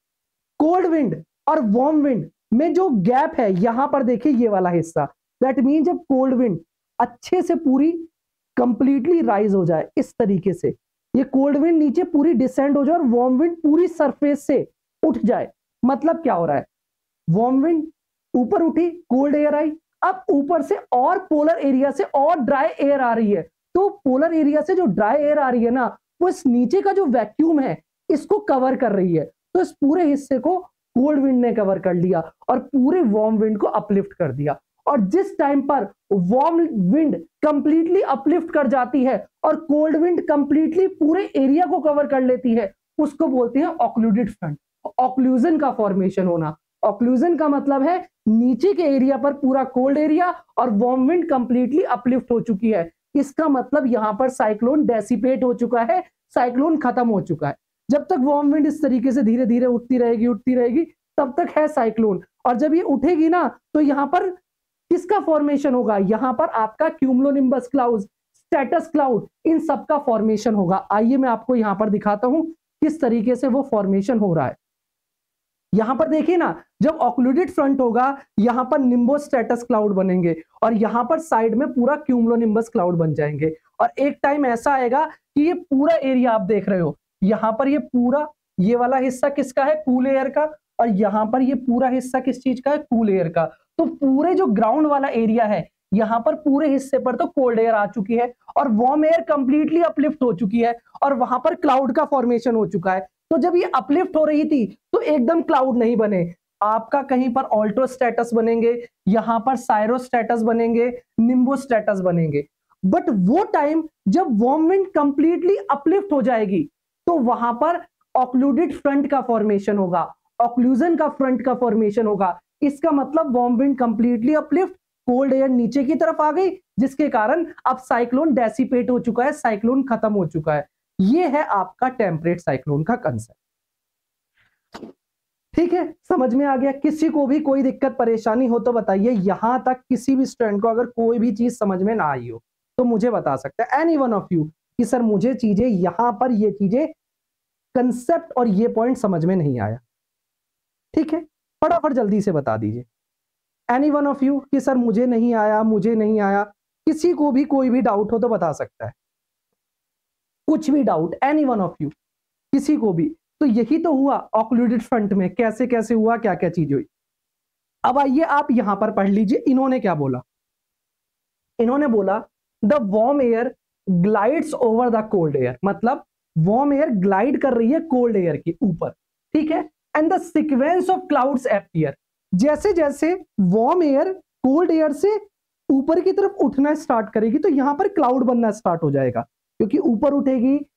कोल्ड विंड और वार्म विंड में जो गैप है, यहां पर देखिए ये वाला हिस्सा, दैट मीन जब कोल्ड विंड अच्छे से पूरी कंप्लीटली राइज हो जाए, इस तरीके से ये कोल्ड विंड नीचे पूरी डिसेंड हो जाए और वार्म विंड पूरी सरफेस से उठ जाए, मतलब क्या हो रहा है, वार्म विंड ऊपर उठी, कोल्ड एयर आई, अब ऊपर से और पोलर एरिया से और ड्राई एयर आ रही है। तो पोलर एरिया से जो ड्राई एयर आ रही है ना, वो इस नीचे का जो वैक्यूम है इसको कवर कर रही है। तो इस पूरे हिस्से को कोल्ड विंड ने कवर कर लिया और पूरे वार्म विंड को अपलिफ्ट कर दिया। और जिस टाइम पर वार्म विंड कंप्लीटली अपलिफ्ट कर जाती है और कोल्ड विंड कंप्लीटली पूरे एरिया को कवर कर लेती है, उसको बोलते हैं ऑक्लूडेड फ्रंट, ऑक्लूजन का फॉर्मेशन होना। ऑक्लूजन का मतलब है नीचे के एरिया पर पूरा कोल्ड एरिया और वार्म विंड कंप्लीटली अपलिफ्ट हो चुकी है। इसका मतलब यहां पर साइक्लोन डेसिपेट हो चुका है, साइक्लोन खत्म हो चुका है। जब तक वार्म विंड इस तरीके से धीरे धीरे उठती रहेगी तब तक है साइक्लोन, और जब ये उठेगी ना तो यहां पर किसका फॉर्मेशन होगा, यहां पर आपका क्यूमुलोनिम्बस क्लाउड, स्टेटस क्लाउड, इन सब का फॉर्मेशन होगा। आइए मैं आपको यहां पर दिखाता हूं किस तरीके से वो फॉर्मेशन हो रहा है। यहां पर देखिए ना, जब ऑक्लूडेड फ्रंट होगा यहां पर निम्बो स्टेटस क्लाउड बनेंगे और यहां पर साइड में पूरा क्यूमुलोनिम्बस क्लाउड बन जाएंगे। और एक टाइम ऐसा आएगा कि ये पूरा एरिया आप देख रहे हो, यहां पर ये पूरा, ये वाला हिस्सा किसका है, कूल एयर का, और यहां पर ये पूरा हिस्सा किस चीज का है, कूल एयर का। तो पूरे जो ग्राउंड वाला एरिया है यहां पर पूरे हिस्से पर तो कोल्ड एयर आ चुकी है और वार्म एयर कंप्लीटली अपलिफ्ट हो चुकी है और वहां पर क्लाउड का फॉर्मेशन हो चुका है। तो जब ये अपलिफ्ट हो रही थी तो एकदम क्लाउड नहीं बने, आपका कहीं पर ऑल्टो स्टेटस बनेंगे, यहां पर साइरो स्टेटस बनेंगे, निम्बो स्टेटस बनेंगे। बट वो टाइम जब वार्म विंड कंप्लीटली अपलिफ्ट हो जाएगी तो वहां पर ऑक्लूडेड फ्रंट का फॉर्मेशन होगा, ऑक्लूजन का फ्रंट का फॉर्मेशन होगा। इसका मतलब warm wind completely uplift, cold air नीचे की तरफ आ गई, जिसके कारण अब साइक्लोन डेसिपेट हो चुका है, साइक्लोन खत्म हो चुका है। ये है आपका टेम्परेट साइक्लोन का कंसेप्ट। ठीक है, समझ में आ गया? किसी को भी कोई दिक्कत परेशानी हो तो बताइए। यहां तक किसी भी स्टूडेंट को अगर कोई भी चीज समझ में ना आई हो तो मुझे बता सकते हैं, एनी वन ऑफ यू, कि सर मुझे चीजें यहां पर ये चीजें कंसेप्ट और ये पॉइंट समझ में नहीं आया। ठीक है, फटाफट जल्दी से बता दीजिए। एनी वन ऑफ यू कि सर मुझे नहीं आया, मुझे नहीं आया। किसी को भी कोई भी डाउट हो तो बता सकता है, कुछ भी doubt, any one of you, किसी को भी। तो यही तो हुआ ऑक्लूडेड फ्रंट में, कैसे कैसे हुआ, क्या क्या चीज हुई। अब आइए आप यहां पर पढ़ लीजिए इन्होंने क्या बोला। इन्होंने बोला the warm air glides over the cold air, मतलब वार्म एयर ग्लाइड कर रही है कोल्ड एयर के ऊपर। ठीक है, and the sequence of clouds appear, जैसे जैसे वार्म एयर कोल्ड एयर से ऊपर की तरफ उठना स्टार्ट करेगी तो यहां पर क्लाउड बनना स्टार्ट हो जाएगा, क्योंकि ऊपर उठेगी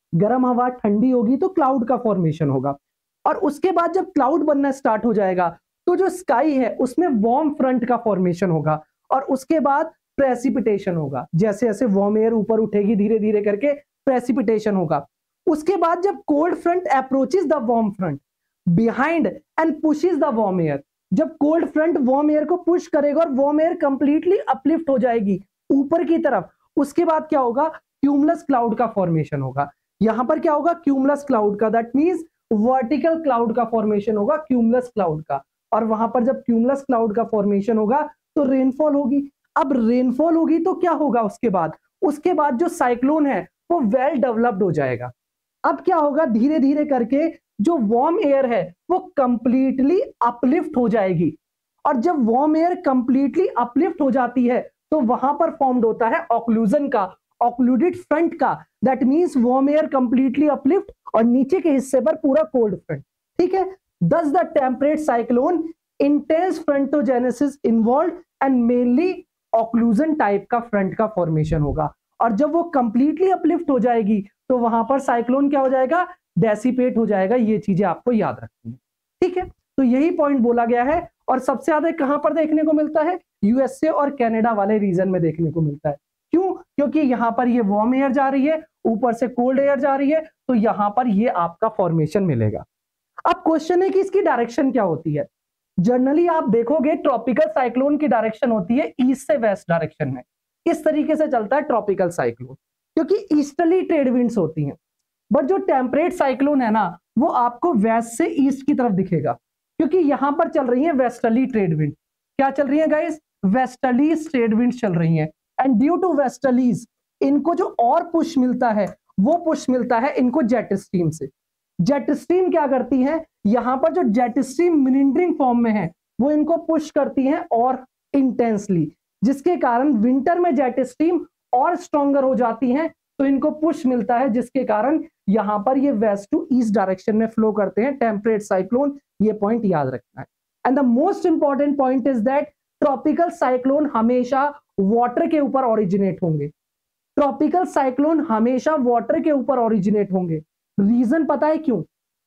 गर्म हवा ठंडी होगी तो क्लाउड का फॉर्मेशन होगा। और उसके बाद जब क्लाउड बनना स्टार्ट हो जाएगा तो जो स्काई है उसमें वार्म फ्रंट का फॉर्मेशन होगा और उसके बाद प्रेसिपिटेशन होगा। जैसे जैसे वार्म एयर ऊपर उठेगी धीरे धीरे करके प्रेसिपिटेशन होगा। उसके बाद जब cold front approaches the warm front behind and pushes the warm air, जब कोल्ड फ्रंट वार्म एयर को पुश करेगा और वार्म एयर कंप्लीटली अपलिफ्ट हो जाएगी ऊपर की तरफ, उसके बाद क्या होगा, क्यूमुलस क्लाउड का फॉर्मेशन होगा। यहां पर क्या होगा, क्यूमुलस क्लाउड का, दैट मींस वर्टिकल क्लाउड का फॉर्मेशन होगा क्यूमुलस क्लाउड का। और वहां पर जब क्यूमुलस क्लाउड का फॉर्मेशन होगा तो रेनफॉल होगी। अब रेनफॉल होगी तो क्या होगा, उसके बाद जो साइक्लोन है वो वेल डेवलप्ड हो जाएगा। अब क्या होगा, धीरे धीरे करके जो वार्म एयर है वो कंप्लीटली अपलिफ्ट हो जाएगी। और जब वार्म एयर कंप्लीटली अपलिफ्ट हो जाती है तो वहां पर फॉर्म्ड होता है ऑक्लूजन का, ऑक्लूडेड फ्रंट का, that means warm air completely uplift और नीचे के हिस्से पर पूरा कोल्ड फ्रंट। ठीक है, thus the temperate cyclone intense frontogenesis involve and mainly occlusion type का फ्रंट का फॉर्मेशन होगा। और जब वो कंप्लीटली अपलिफ्ट हो जाएगी तो वहां पर साइक्लोन क्या हो जाएगा, डेसिपेट हो जाएगा। ये चीजें आपको याद रखनी है। ठीक है, तो यही पॉइंट बोला गया है। और सबसे ज्यादा कहां पर देखने को मिलता है, यूएसए और कनाडा वाले रीजन में देखने को मिलता है। क्यों, क्योंकि यहां पर ये वार्म एयर जा रही है, ऊपर से कोल्ड एयर जा रही है, तो यहां पर ये आपका फॉर्मेशन मिलेगा। अब क्वेश्चन है कि इसकी डायरेक्शन क्या होती है। जनरली आप देखोगे ट्रॉपिकल साइक्लोन की डायरेक्शन होती है ईस्ट से वेस्ट डायरेक्शन में। इस तरीके से चलता है ट्रॉपिकल साइक्लोन, क्योंकि ईस्टर्ली ट्रेड विंड्स होती हैं। बट जो टेम्परेट साइक्लोन है ना, वो आपको वेस्ट से ईस्ट की तरफ दिखेगा, क्योंकि यहां पर चल रही है वेस्टर्ली ट्रेड विंड। क्या चल रही है गाइस, वेस्टर्ली ट्रेड विंड चल रही है। एंड ड्यू टू वेस्टर्लीज इनको जो और पुश मिलता है वो पुश मिलता है इनको जेट स्ट्रीम से। जेट स्ट्रीम क्या करती है, यहां पर जो जेट स्ट्रीम मिलिंडरिंग फॉर्म में है वो इनको पुश करती है और इंटेंसली, जिसके कारण विंटर में जेट स्ट्रीम और स्ट्रॉन्गर हो जाती है, तो इनको पुश मिलता है, जिसके कारण यहां पर ये वेस्ट टू ईस्ट डायरेक्शन में फ्लो करते हैं टेम्परेट साइक्लोन। ये पॉइंट याद रखना है। And the most important point is that tropical cyclone हमेशा वाटर के ऊपर ओरिजिनेट होंगे। ट्रॉपिकल साइक्लोन हमेशा वाटर के ऊपर ओरिजिनेट होंगे। रीजन पता है क्यों,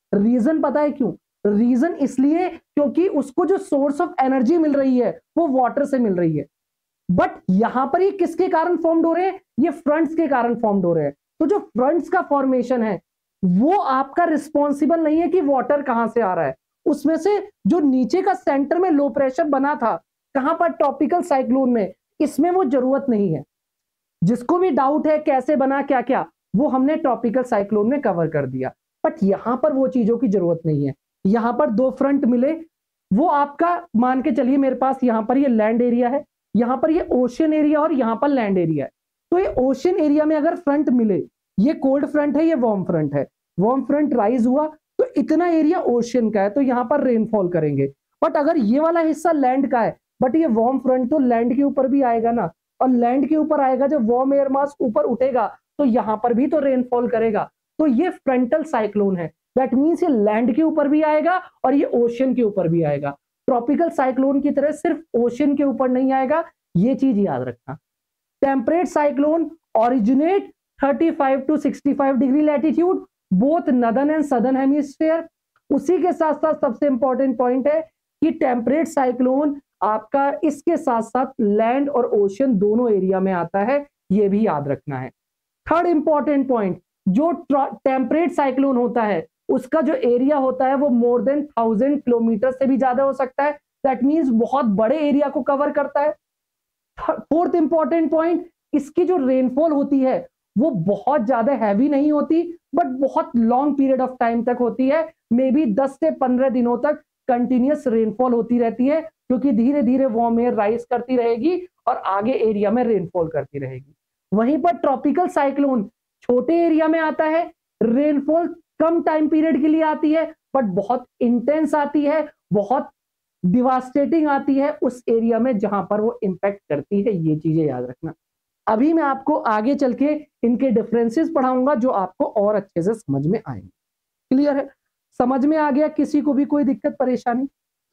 रीजन इसलिए क्योंकि उसको जो सोर्स ऑफ एनर्जी मिल रही है वो वाटर से मिल रही है। बट यहां पर ये किसके कारण फॉर्म्ड हो रहे हैं, ये फ्रंट्स के कारण फॉर्म्ड हो रहे हैं। तो जो फ्रंट्स का फॉर्मेशन है वो आपका रिस्पॉन्सिबल नहीं है कि वाटर कहां से आ रहा है। उसमें से जो नीचे का सेंटर में लो प्रेशर बना था कहां पर, ट्रॉपिकल साइक्लोन में, इसमें वो जरूरत नहीं है। जिसको भी डाउट है कैसे बना क्या क्या, वो हमने ट्रॉपिकल साइक्लोन में कवर कर दिया। बट यहां पर वो चीजों की जरूरत नहीं है। यहां पर दो फ्रंट मिले, वो आपका मान के चलिए मेरे पास यहां पर ये लैंड एरिया है, यहां पर ये ओशन एरिया और यहां पर लैंड एरिया है। तो ये ओशन एरिया में अगर फ्रंट मिले, ये कोल्ड फ्रंट है, ये वार्म फ्रंट है, वार्म फ्रंट राइज हुआ तो इतना एरिया ओशन का है, तो यहां पर रेनफॉल करेंगे। बट अगर ये वाला हिस्सा लैंड का है, बट ये वार्म फ्रंट तो लैंड के ऊपर भी आएगा ना, और लैंड के ऊपर आएगा, जब वार्म एयर मास ऊपर उठेगा तो यहां पर भी तो रेनफॉल करेगा। तो ये फ्रंटल साइक्लोन है, दैट मींस ये लैंड के ऊपर भी आएगा और ये ओशन के ऊपर भी आएगा। ट्रॉपिकल साइक्लोन की तरह सिर्फ ओशन के ऊपर नहीं आएगा, ये चीज याद रखना। Temperate cyclone originate 35 to 65 degree latitude both northern and southern hemisphere. उसी के साथ साथ सबसे इंपॉर्टेंट पॉइंट है कि टेम्परेट साइक्लोन आपका इसके साथ साथ लैंड और ओशन दोनों एरिया में आता है, ये भी याद रखना है। थर्ड इंपॉर्टेंट पॉइंट, जो टेम्परेट साइक्लोन होता है उसका जो एरिया होता है वो मोर देन 1000 किलोमीटर से भी ज्यादा हो सकता है, दैट मींस बहुत बड़े एरिया को कवर करता है। फोर्थ इंपॉर्टेंट पॉइंट, इसकी जो रेनफॉल होती है वो बहुत ज्यादा हैवी नहीं होती, बट बहुत लॉन्ग पीरियड ऑफ टाइम तक होती है, मे बी 10 से 15 दिनों तक कंटिन्यूअस रेनफॉल होती रहती है, क्योंकि धीरे धीरे वार्म एयर राइज करती रहेगी और आगे एरिया में रेनफॉल करती रहेगी। वहीं पर ट्रॉपिकल साइक्लोन छोटे एरिया में आता है, रेनफॉल कम टाइम पीरियड के लिए आती है, बट बहुत इंटेंस आती है, बहुत डिवास्टेटिंग आती है उस एरिया में जहां पर वो इंपैक्ट करती है। ये चीजें याद रखना। अभी मैं आपको आगे चल के इनके डिफरेंसेस पढ़ाऊंगा जो आपको और अच्छे से समझ में आएंगे। क्लियर है, समझ में आ गया? किसी को भी कोई दिक्कत परेशानी,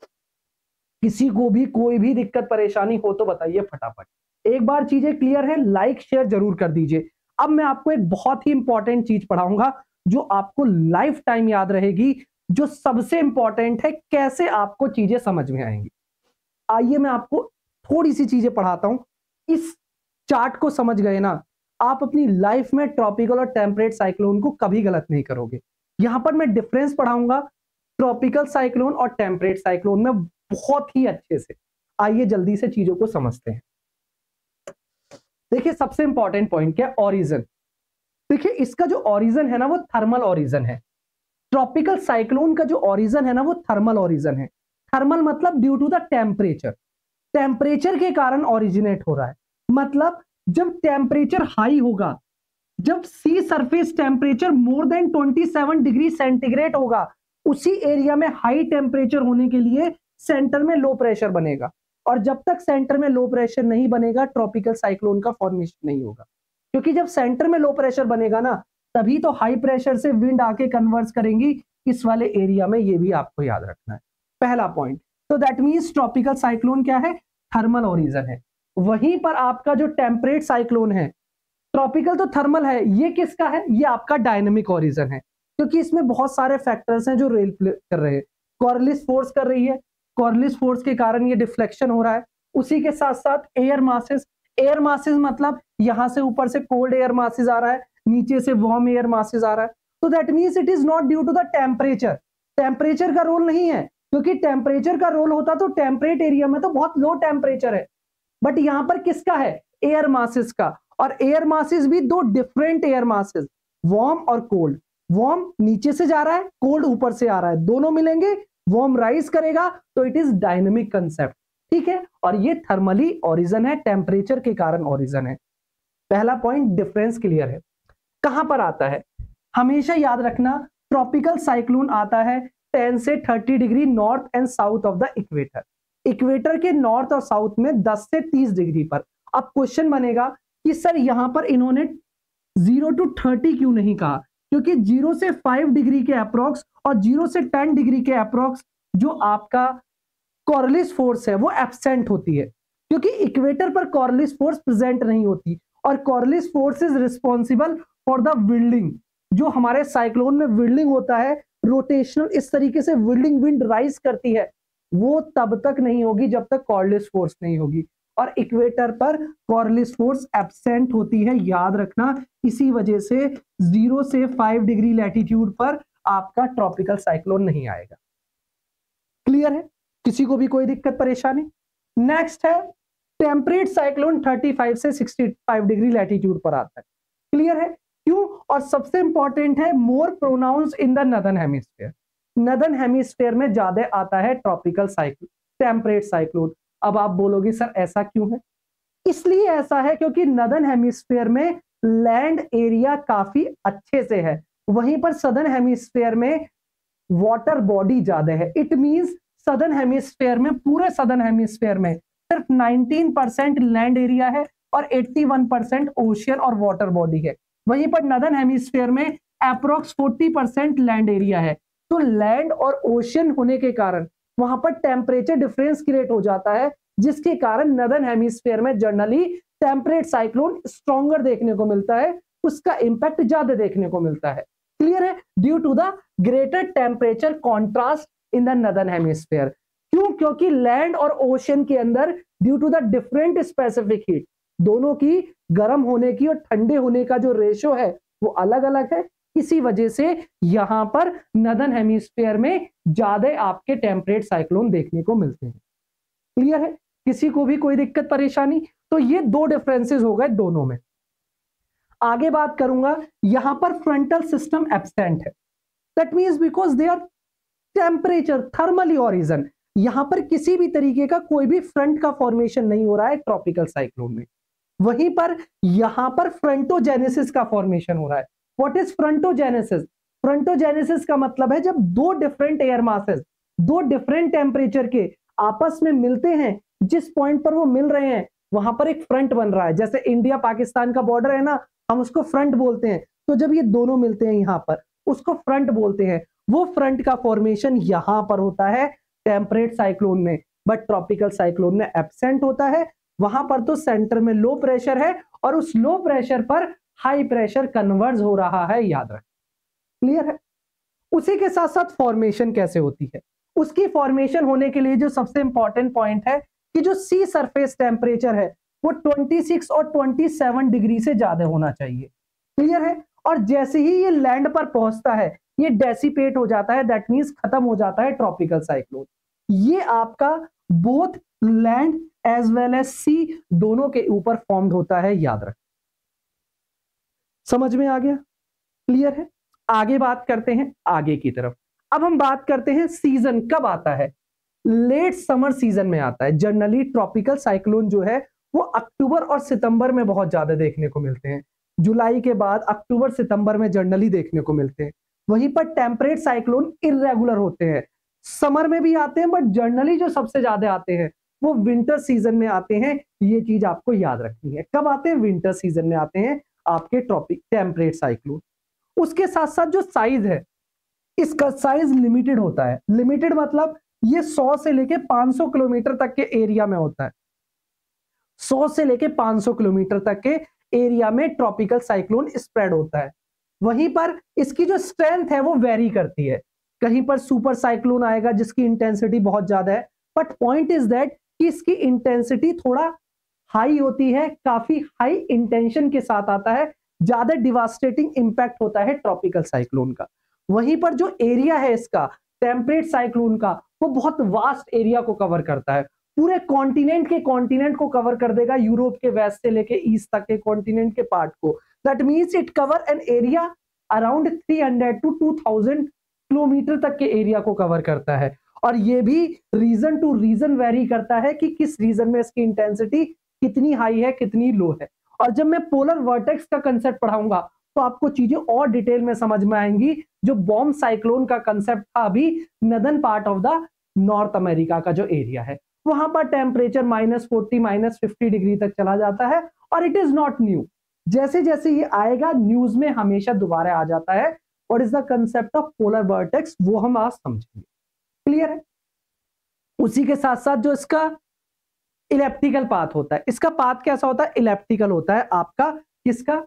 किसी को भी कोई भी दिक्कत परेशानी हो तो बताइए फटाफट। एक बार चीजें क्लियर है, लाइक शेयर जरूर कर दीजिए। अब मैं आपको एक बहुत ही इंपॉर्टेंट चीज पढ़ाऊंगा जो आपको लाइफ टाइम याद रहेगी, जो सबसे इंपॉर्टेंट है, कैसे आपको चीजें समझ में आएंगी। आइए मैं आपको थोड़ी सी चीजें पढ़ाता हूं। इस चार्ट को समझ गए ना, आप अपनी लाइफ में ट्रॉपिकल और टेम्परेट साइक्लोन को कभी गलत नहीं करोगे। यहां पर मैं डिफरेंस पढ़ाऊंगा ट्रॉपिकल साइक्लोन और टेम्परेट साइक्लोन में बहुत ही अच्छे से। आइए जल्दी से चीजों को समझते हैं। देखिए सबसे इंपॉर्टेंट पॉइंट क्या है, ओरिजिन। देखिए इसका जो ओरिजिन है ना वो थर्मल ओरिजिन है। ट्रॉपिकल साइक्लोन का जो ओरिजिन है ना वो थर्मल ओरिजिन है। थर्मल मतलब due to the temperature, temperature के कारण ओरिजिनेट हो रहा है। मतलब जब टेम्परेचर हाई होगा, जब sea surface temperature more than 27 degree centigrade होगा, उसी एरिया में हाई टेम्परेचर होने के लिए सेंटर में लो प्रेशर बनेगा, और जब तक सेंटर में लो प्रेशर नहीं बनेगा ट्रॉपिकल साइक्लोन का फॉर्मेशन नहीं होगा। क्योंकि जब सेंटर में लो प्रेशर बनेगा ना, तभी तो हाई प्रेशर से विंड आके कन्वर्ट करेंगी इस वाले एरिया में। ये भी आपको याद रखना है, पहला पॉइंट। तो दैट मींस ट्रॉपिकल साइक्लोन क्या है, थर्मल ओरिजिन है। वहीं पर आपका जो टेम्परेट साइक्लोन है, ट्रॉपिकल तो थर्मल है, ये किसका है, ये आपका डायनेमिक ओरिजिन है। क्योंकि इसमें बहुत सारे फैक्टर्स हैं जो रेल प्ले कर रहे हैं। कॉर्लिस फोर्स कर रही है, कॉर्लिस फोर्स के कारण ये डिफ्लेक्शन हो रहा है। उसी के साथ साथ एयर मासेस, एयर मासेस मतलब यहां से ऊपर से कोल्ड एयर मासेस आ रहा है, नीचे से वार्म एयर मासेस आ रहा है। तो that means it is not due to the temperature, temperature का रोल नहीं है। क्योंकि टेम्परेचर का रोल होता तो टेम्परेट एरिया में तो बहुत लो टेम्परेचर है, बट यहां पर किसका है, एयर मासेस का। और एयर मासेस भी दो डिफरेंट एयर मासेस, वार्म और कोल्ड। वार्म नीचे से जा रहा है, कोल्ड ऊपर से आ रहा है, दोनों मिलेंगे, वार्म राइज करेगा, तो इट इज डायनेमिक कंसेप्ट। ठीक है, और ये थर्मली ओरिजिन है, टेम्परेचर के कारण ओरिजिन है। पहला पॉइंट डिफरेंस क्लियर है। कहां पर आता है, हमेशा याद रखना, ट्रॉपिकल साइक्लोन आता है 10 से 30 degree north and south of the equator. Equator के नॉर्थ और साउथ में 10 से 30 डिग्री पर। अब क्वेश्चन बनेगा कि सर यहां पर इन्होंने 0 to 30 क्यों नहीं कहा, क्योंकि 0 से 5 डिग्री के अप्रोक्स और 0 से 10 डिग्री के अप्रोक्स जो आपका कॉर्लिस फोर्स है वो एब्सेंट होती है। क्योंकि इक्वेटर पर कॉर्लिस फोर्स प्रेजेंट नहीं होती, और coriolis force is responsible for the building. जो हमारे साइक्लोन में विल्डिंग होता है, रोटेशनल इस तरीके से विल्डिंग विंड राइज करती है, वो तब तक नहीं होगी जब तक कॉर्लिस फोर्स नहीं होगी। और इक्वेटर पर कॉर्लिस फोर्स एब्सेंट होती है, याद रखना। इसी वजह से 0 से 5 डिग्री लैटिट्यूड पर आपका ट्रॉपिकल साइक्लोन नहीं आएगा। क्लियर है, किसी को भी कोई दिक्कत परेशानी। नेक्स्ट है टेम्परेट साइक्लोन 35 से 65 डिग्री लैटिट्यूड पर आता है। क्लियर है, क्यों, और सबसे इंपॉर्टेंट है more pronounce in the northern hemisphere. Northern hemisphere में ज्यादा आता है ट्रॉपिकल साइक्लोन, टेम्परेट साइक्लोन। अब आप बोलोगे सर ऐसा क्यों है, इसलिए ऐसा है क्योंकि नदर्न हेमिस्फीयर में लैंड एरिया काफी अच्छे से है, वहीं पर सदर्न हेमिस्फीयर में वाटर बॉडी ज्यादा है। इट मींस सदर्न हेमिस्फीयर में, पूरे सदर्न हेमिस्फीयर में सिर्फ 19% लैंड एरिया है और 81% ओशियन और वाटर बॉडी है। वहीं पर नदर्न हेमिस्फीयर में अप्रोक्स 40% लैंड एरिया है। तो लैंड और ओशियन होने के कारण वहां पर टेम्परेचर डिफरेंस क्रिएट हो जाता है, जिसके कारण नदर्न हेमिस्फीयर में जनरली टेम्परेट साइक्लोन स्ट्रॉन्गर देखने को मिलता है, उसका इंपैक्ट ज्यादा देखने को मिलता है। क्लियर है, due to the greater temperature contrast in the northern hemisphere. क्यों, क्योंकि लैंड और ओशन के अंदर due to the different specific heat, दोनों की गर्म होने की और ठंडे होने का जो रेशो है वो अलग अलग है। इसी वजह से यहां पर नदर्न हेमिस्फीयर में ज्यादा आपके टेम्परेट साइक्लोन देखने को मिलते हैं। क्लियर है, किसी को भी कोई दिक्कत परेशानी। तो ये दो डिफरेंसेस हो गए दोनों में। आगे बात करूंगा, यहां पर फ्रंटल सिस्टम एब्सेंट है, that means because they are temperature thermally origin. यहां पर किसी भी तरीके का कोई भी फ्रंट का फॉर्मेशन नहीं हो रहा है ट्रॉपिकल साइक्लोन में। वहीं पर यहां पर फ्रंटोजेनेसिस का फॉर्मेशन हो रहा है। व्हाट इज फ्रंटोजेनेसिस, फ्रंटोजेनेसिस का मतलब है जब दो डिफरेंट एयर मासेस, दो डिफरेंट टेम्परेचर के आपस में मिलते हैं, जिस पॉइंट पर वो मिल रहे हैं वहां पर एक फ्रंट बन रहा है। जैसे इंडिया पाकिस्तान का बॉर्डर है ना, हम उसको फ्रंट बोलते हैं। तो जब ये दोनों मिलते हैं यहां पर, उसको फ्रंट बोलते हैं। वो फ्रंट का फॉर्मेशन यहां पर होता है टेम्परेट साइक्लोन में, बट ट्रॉपिकल साइक्लोन में एब्सेंट होता है। वहां पर तो सेंटर में लो प्रेशर है और उस लो प्रेशर पर हाई प्रेशर कन्वर्ज हो रहा है, याद रखें। क्लियर है? उसी के साथ साथ फॉर्मेशन कैसे होती है, उसकी फॉर्मेशन होने के लिए जो सबसे इंपॉर्टेंट पॉइंट है कि जो सी सरफेस टेम्परेचर है वो 26 और 27 डिग्री से ज्यादा होना चाहिए। क्लियर है? और जैसे ही ये लैंड पर पहुंचता है ये डेसिपेट हो जाता है, दैट मींस खत्म हो जाता है ट्रॉपिकल साइक्लोन। ये आपका both land as well as sea दोनों के ऊपर फॉर्म्ड होता है, याद रखें। समझ में आ गया? क्लियर है? आगे बात करते हैं आगे की तरफ। अब हम बात करते हैं सीजन कब आता है। लेट समर सीजन में आता है। जनरली ट्रॉपिकल साइक्लोन जो है वो अक्टूबर और सितंबर में बहुत ज्यादा देखने को मिलते हैं। जुलाई के बाद अक्टूबर सितंबर में जनरली देखने को मिलते हैं। वहीं पर टेम्परेट साइक्लोन इरेगुलर होते हैं, समर में भी आते हैं, बट जनरली जो सबसे ज्यादा आते हैं वो विंटर सीजन में आते हैं। ये चीज आपको याद रखनी है। कब आते हैं? विंटर सीजन में आते हैं आपके ट्रॉपिक टेम्परेट साइक्लोन। उसके साथ साथ जो साइज है इसका साइज लिमिटेड होता है। लिमिटेड मतलब ये 100 से लेके 500 किलोमीटर तक के एरिया में होता है। 100 से लेके 500 किलोमीटर तक के एरिया में ट्रॉपिकल साइक्लोन स्प्रेड होता है। वहीं पर इसकी जो स्ट्रेंथ है वो वेरी करती है। कहीं पर सुपर साइक्लोन आएगा जिसकी इंटेंसिटी बहुत ज्यादा है, बट पॉइंट इज दैट कि इसकी इंटेंसिटी थोड़ा हाई होती है, काफी हाई इंटेंशन के साथ आता है, ज्यादा डिवास्टेटिंग इंपैक्ट होता है ट्रॉपिकल साइक्लोन का। वहीं पर जो एरिया है इसका टेम्परेट साइक्लोन का वो बहुत वास्ट एरिया को कवर करता है। पूरे कॉन्टिनेंट को कवर कर देगा, यूरोप के वेस्ट से लेके ईस्ट तक के कॉन्टिनेंट के पार्ट को। That means it cover an area around 300 to 2000 kilometre तक के एरिया को कवर करता है। और ये भी रीजन टू रीजन वेरी करता है कि किस रीजन में इसकी इंटेंसिटी कितनी हाई है, कितनी लो है। और जब मैं पोलर वर्टेक्स का कंसेप्ट पढ़ाऊंगा तो आपको चीजें और डिटेल में समझ में आएंगी। जो बॉम्ब साइक्लोन का कंसेप्ट था अभी northern part of the North America का जो एरिया है वहां पर टेम्परेचर -40 -50 डिग्री तक चला जाता है। और इट इज नॉट न्यू, जैसे जैसे ये आएगा न्यूज में हमेशा दोबारा आ जाता है। What is the concept of polar vertex वो हम आज समझेंगे। क्लियर है? उसी के साथ साथ जो इसका इलेप्टिकल पाथ होता है, इसका पाथ कैसा होता है? इलेप्टिकल होता है आपका। किसका?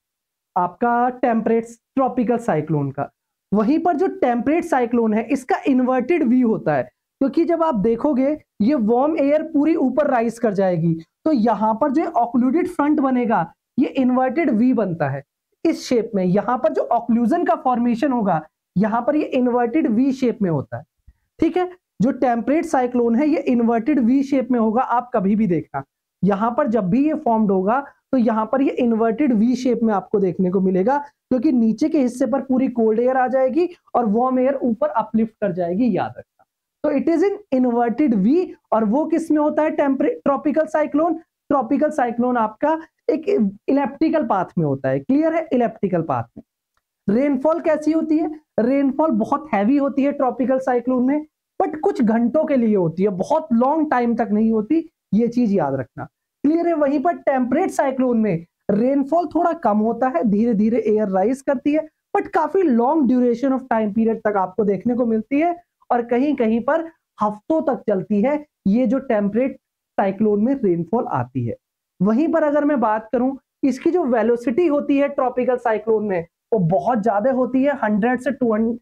आपका टेम्परेट ट्रॉपिकल साइक्लोन का। वहीं पर जो टेम्परेट साइक्लोन है इसका इन्वर्टेड व्यू होता है, क्योंकि जब आप देखोगे ये वार्म एयर पूरी ऊपर राइज कर जाएगी तो यहां पर जो ऑक्लूडेड फ्रंट बनेगा ये इन्वर्टेड वी बनता है इस शेप में। यहां पर जो ऑक्लूजन का फॉर्मेशन होगा यहां पर ये इन्वर्टेड वी शेप में होता है। ठीक है? जो टेम्परेट साइक्लोन है ये इन्वर्टेड वी शेप में होगा। आप कभी भी देखना यहां पर जब भी ये फॉर्म्ड होगा तो यहां पर ये इन्वर्टेड वी शेप में आपको देखने को मिलेगा, क्योंकि नीचे के हिस्से पर पूरी कोल्ड एयर आ जाएगी और वार्म एयर ऊपर अपलिफ्ट कर जाएगी, याद रखना। तो it is in inverted V. और वो किस में होता है? Temperate tropical cyclone. Tropical cyclone आपका एक इलेप्टिकल पाथ में होता है। क्लियर है? इलेप्टिकल पाथ में। रेनफॉल कैसी होती है? रेनफॉल बहुत हैवी होती है ट्रॉपिकल साइक्लोन में, बट कुछ घंटों के लिए होती है, बहुत लॉन्ग टाइम तक नहीं होती, ये चीज याद रखना। क्लियर है? वहीं पर टेम्परेट साइक्लोन में रेनफॉल थोड़ा कम होता है, धीरे धीरे एयर राइज करती है, बट काफी long duration of time period तक आपको देखने को मिलती है और कहीं कहीं पर हफ्तों तक चलती है ये जो टेम्परेट साइक्लोन में रेनफॉल आती है। वहीं पर अगर मैं बात करूं इसकी जो वेलोसिटी होती है ट्रॉपिकल साइक्लोन में वो बहुत ज्यादा होती है, 100 से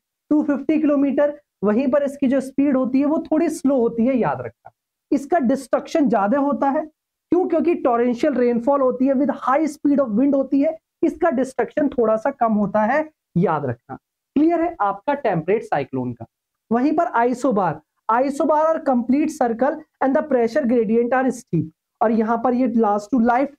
250 किलोमीटर। वहीं पर इसकी जो स्पीड होती है वो थोड़ी स्लो होती है, याद रखना। इसका डिस्ट्रक्शन ज्यादा होता है, क्यों? क्योंकि टॉरेंशियल रेनफॉल होती है with high speed of wind होती है, इसका डिस्ट्रक्शन थोड़ा सा कम होता है, याद रखना। क्लियर है? आपका टेम्परेट साइक्लोन का। वहीं पर isobar are complete circle and the pressure gradient are steep. और यहां पर ये last to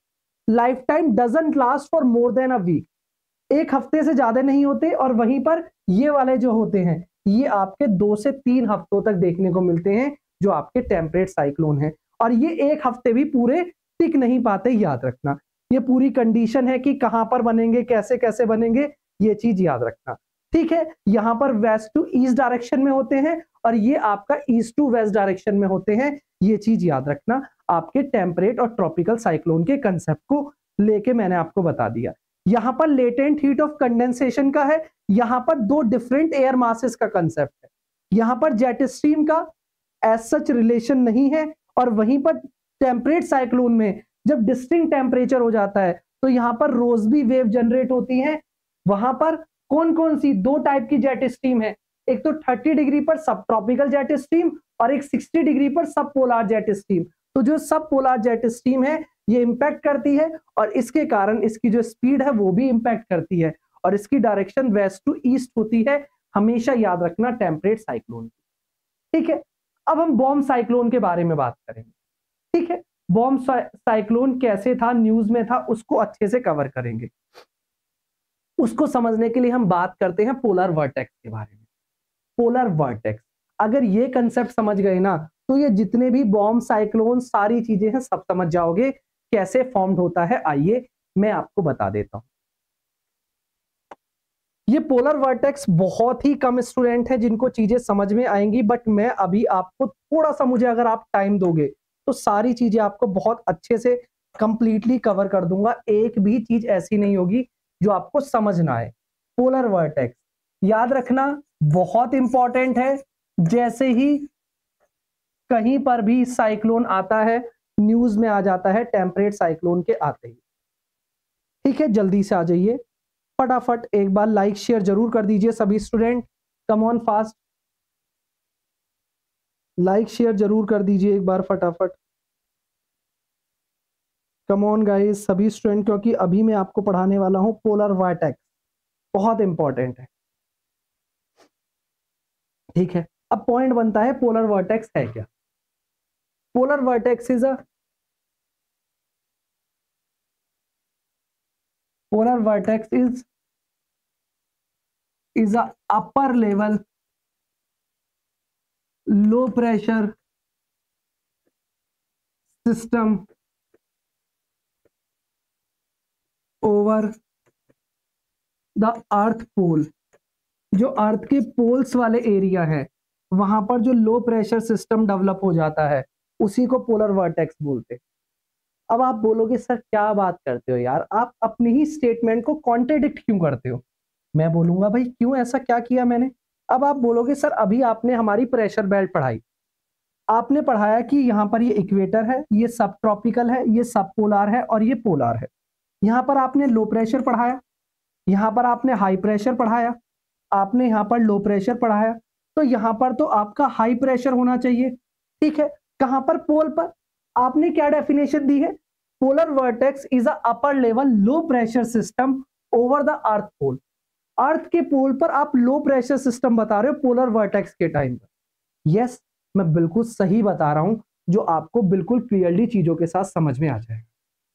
life time doesn't last for more than a week, एक हफ्ते से ज्यादा नहीं होते। और वहीं पर ये वाले जो होते हैं ये आपके 2 से 3 हफ्तों तक देखने को मिलते हैं जो आपके टेम्परेट साइक्लोन है। और ये एक हफ्ते भी पूरे टिक नहीं पाते, याद रखना। ये पूरी कंडीशन है कि कहां पर बनेंगे, कैसे कैसे बनेंगे, ये चीज याद रखना। ठीक है? यहां पर वेस्ट टू ईस्ट डायरेक्शन में होते हैं और ये आपका ईस्ट टू वेस्ट डायरेक्शन में होते हैं, ये चीज याद रखना। आपके टेम्परेट और ट्रॉपिकल साइक्लोन के कंसेप्ट को लेके मैंने आपको बता दिया। यहां पर लेटेंट हीट ऑफ कंडेंसेशन का है, यहां पर 2 डिफरेंट एयर मासेस का कंसेप्ट है। यहां पर जेट स्ट्रीम का एज सच रिलेशन नहीं है। और वहीं पर टेम्परेट साइक्लोन में जब डिस्टिंक्ट टेम्परेचर हो जाता है तो यहाँ पर रोसबी वेव जनरेट होती है। वहां पर कौन कौन सी दो टाइप की जेट स्ट्रीम है, एक तो 30 डिग्री पर सब ट्रॉपिकल जेट स्ट्रीम और एक 60 डिग्री पर सब पोलार जेट स्ट्रीम। तो जो सब पोलार जेट स्ट्रीम है ये इंपैक्ट करती है और इसके कारण इसकी जो स्पीड है वो भी इंपैक्ट करती है और इसकी डायरेक्शन वेस्ट टू ईस्ट होती है। हमेशा याद रखना टेम्परेट साइक्लोन, ठीक है। अब हम बॉम्ब साइक्लोन के बारे में बात करेंगे, ठीक है। बॉम्ब साइक्लोन कैसे था, न्यूज में था, उसको अच्छे से कवर करेंगे। उसको समझने के लिए हम बात करते हैं पोलर वर्टेक्स के बारे में। पोलर वर्टेक्स, अगर ये कंसेप्ट समझ गए ना तो ये जितने भी बॉम्ब साइक्लोन सारी चीजें हैं सब समझ जाओगे कैसे फॉर्म्ड होता है। आइए मैं आपको बता देता हूं। ये पोलर वर्टेक्स बहुत ही कम स्टूडेंट है जिनको चीजें समझ में आएंगी, बट मैं अभी आपको थोड़ा सा, मुझे अगर आप टाइम दोगे तो सारी चीजें आपको बहुत अच्छे से कंप्लीटली कवर कर दूंगा। एक भी चीज ऐसी नहीं होगी जो आपको समझ ना आए। पोलर वर्टेक्स याद रखना बहुत इंपॉर्टेंट है। जैसे ही कहीं पर भी साइक्लोन आता है न्यूज में आ जाता है टेम्परेट साइक्लोन के आते ही, ठीक है। जल्दी से आ जाइए फटाफट, एक बार लाइक शेयर जरूर कर दीजिए सभी student, come on fast, like share जरूर कर दीजिए एक बार फटाफट, कम ऑन गाइस सभी स्टूडेंट, क्योंकि अभी मैं आपको पढ़ाने वाला हूं पोलर वर्टेक्स, बहुत इंपॉर्टेंट है, ठीक है। अब पॉइंट बनता है पोलर वर्टेक्स है क्या। Polar vertex is a polar vertex is a upper level low pressure system over the earth pole। जो अर्थ के पोल्स वाले एरिया है वहां पर जो लो प्रेशर सिस्टम डेवलप हो जाता है उसी को पोलर वर्टेक्स बोलते हैं। अब आप बोलोगे सर क्या बात करते हो यार, आप अपने ही स्टेटमेंट को कॉन्ट्रडिक्ट क्यों करते हो। मैं बोलूंगा भाई क्यों, ऐसा क्या किया मैंने। अब आप बोलोगे सर अभी आपने हमारी प्रेशर बेल्ट पढ़ाई, आपने पढ़ाया कि यहाँ पर ये इक्वेटर है, ये सब ट्रॉपिकल है, ये सब पोलार है और ये पोलार है। यहाँ पर आपने लो प्रेशर पढ़ाया, यहाँ पर आपने हाई प्रेशर पढ़ाया, आपने यहाँ पर लो प्रेशर पढ़ाया, तो यहाँ पर तो आपका हाई प्रेशर होना चाहिए, ठीक है। कहां पर, पोल पर। आपने क्या डेफिनेशन दी है, polar vertex is a upper level low pressure system over the earth pole. Earth के पोल पर आप लो प्रेशर सिस्टम बता रहे हो पोलर वर्टेक्स के टाइम पर। यस, मैं बिल्कुल सही बता रहा हूं जो आपको बिल्कुल क्लियरली चीजों के साथ समझ में आ जाएगा।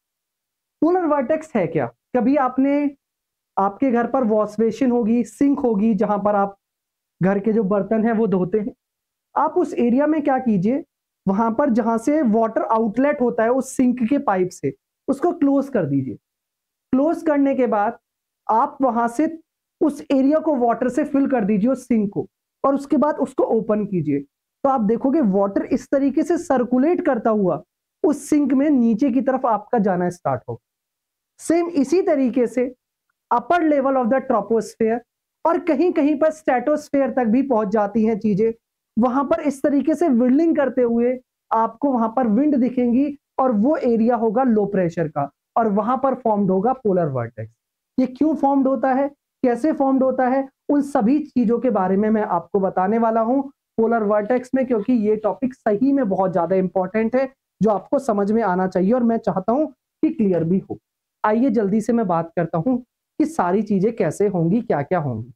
पोलर वर्टेक्स है क्या, कभी आपने, आपके घर पर वॉश बेसिन होगी, सिंक होगी, जहां पर आप घर के जो बर्तन हैं वो धोते हैं, आप उस एरिया में क्या कीजिए, वहां पर जहां से वाटर आउटलेट होता है उस सिंक के पाइप से, उसको क्लोज कर दीजिए। क्लोज करने के बाद आप वहां से उस एरिया को वाटर से फिल कर दीजिए उस सिंक को, और उसके बाद उसको ओपन कीजिए, तो आप देखोगे वाटर इस तरीके से सर्कुलेट करता हुआ उस सिंक में नीचे की तरफ आपका जाना स्टार्ट होगा। सेम इसी तरीके से upper level of the troposphere और कहीं कहीं पर स्ट्रेटोस्फेयर तक भी पहुंच जाती हैं चीजें। वहां पर इस तरीके से विंडिंग करते हुए आपको वहां पर विंड दिखेंगी और वो एरिया होगा लो प्रेशर का, और वहां पर फॉर्म्ड होगा पोलर वर्टेक्स। ये क्यों फॉर्म्ड होता है, कैसे फॉर्म्ड होता है, उन सभी चीजों के बारे में मैं आपको बताने वाला हूं पोलर वर्टेक्स में, क्योंकि ये टॉपिक सही में बहुत ज्यादा इंपॉर्टेंट है जो आपको समझ में आना चाहिए और मैं चाहता हूं कि क्लियर भी हो। आइए जल्दी से मैं बात करता हूं कि सारी चीजें कैसे होंगी, क्या क्या होंगी।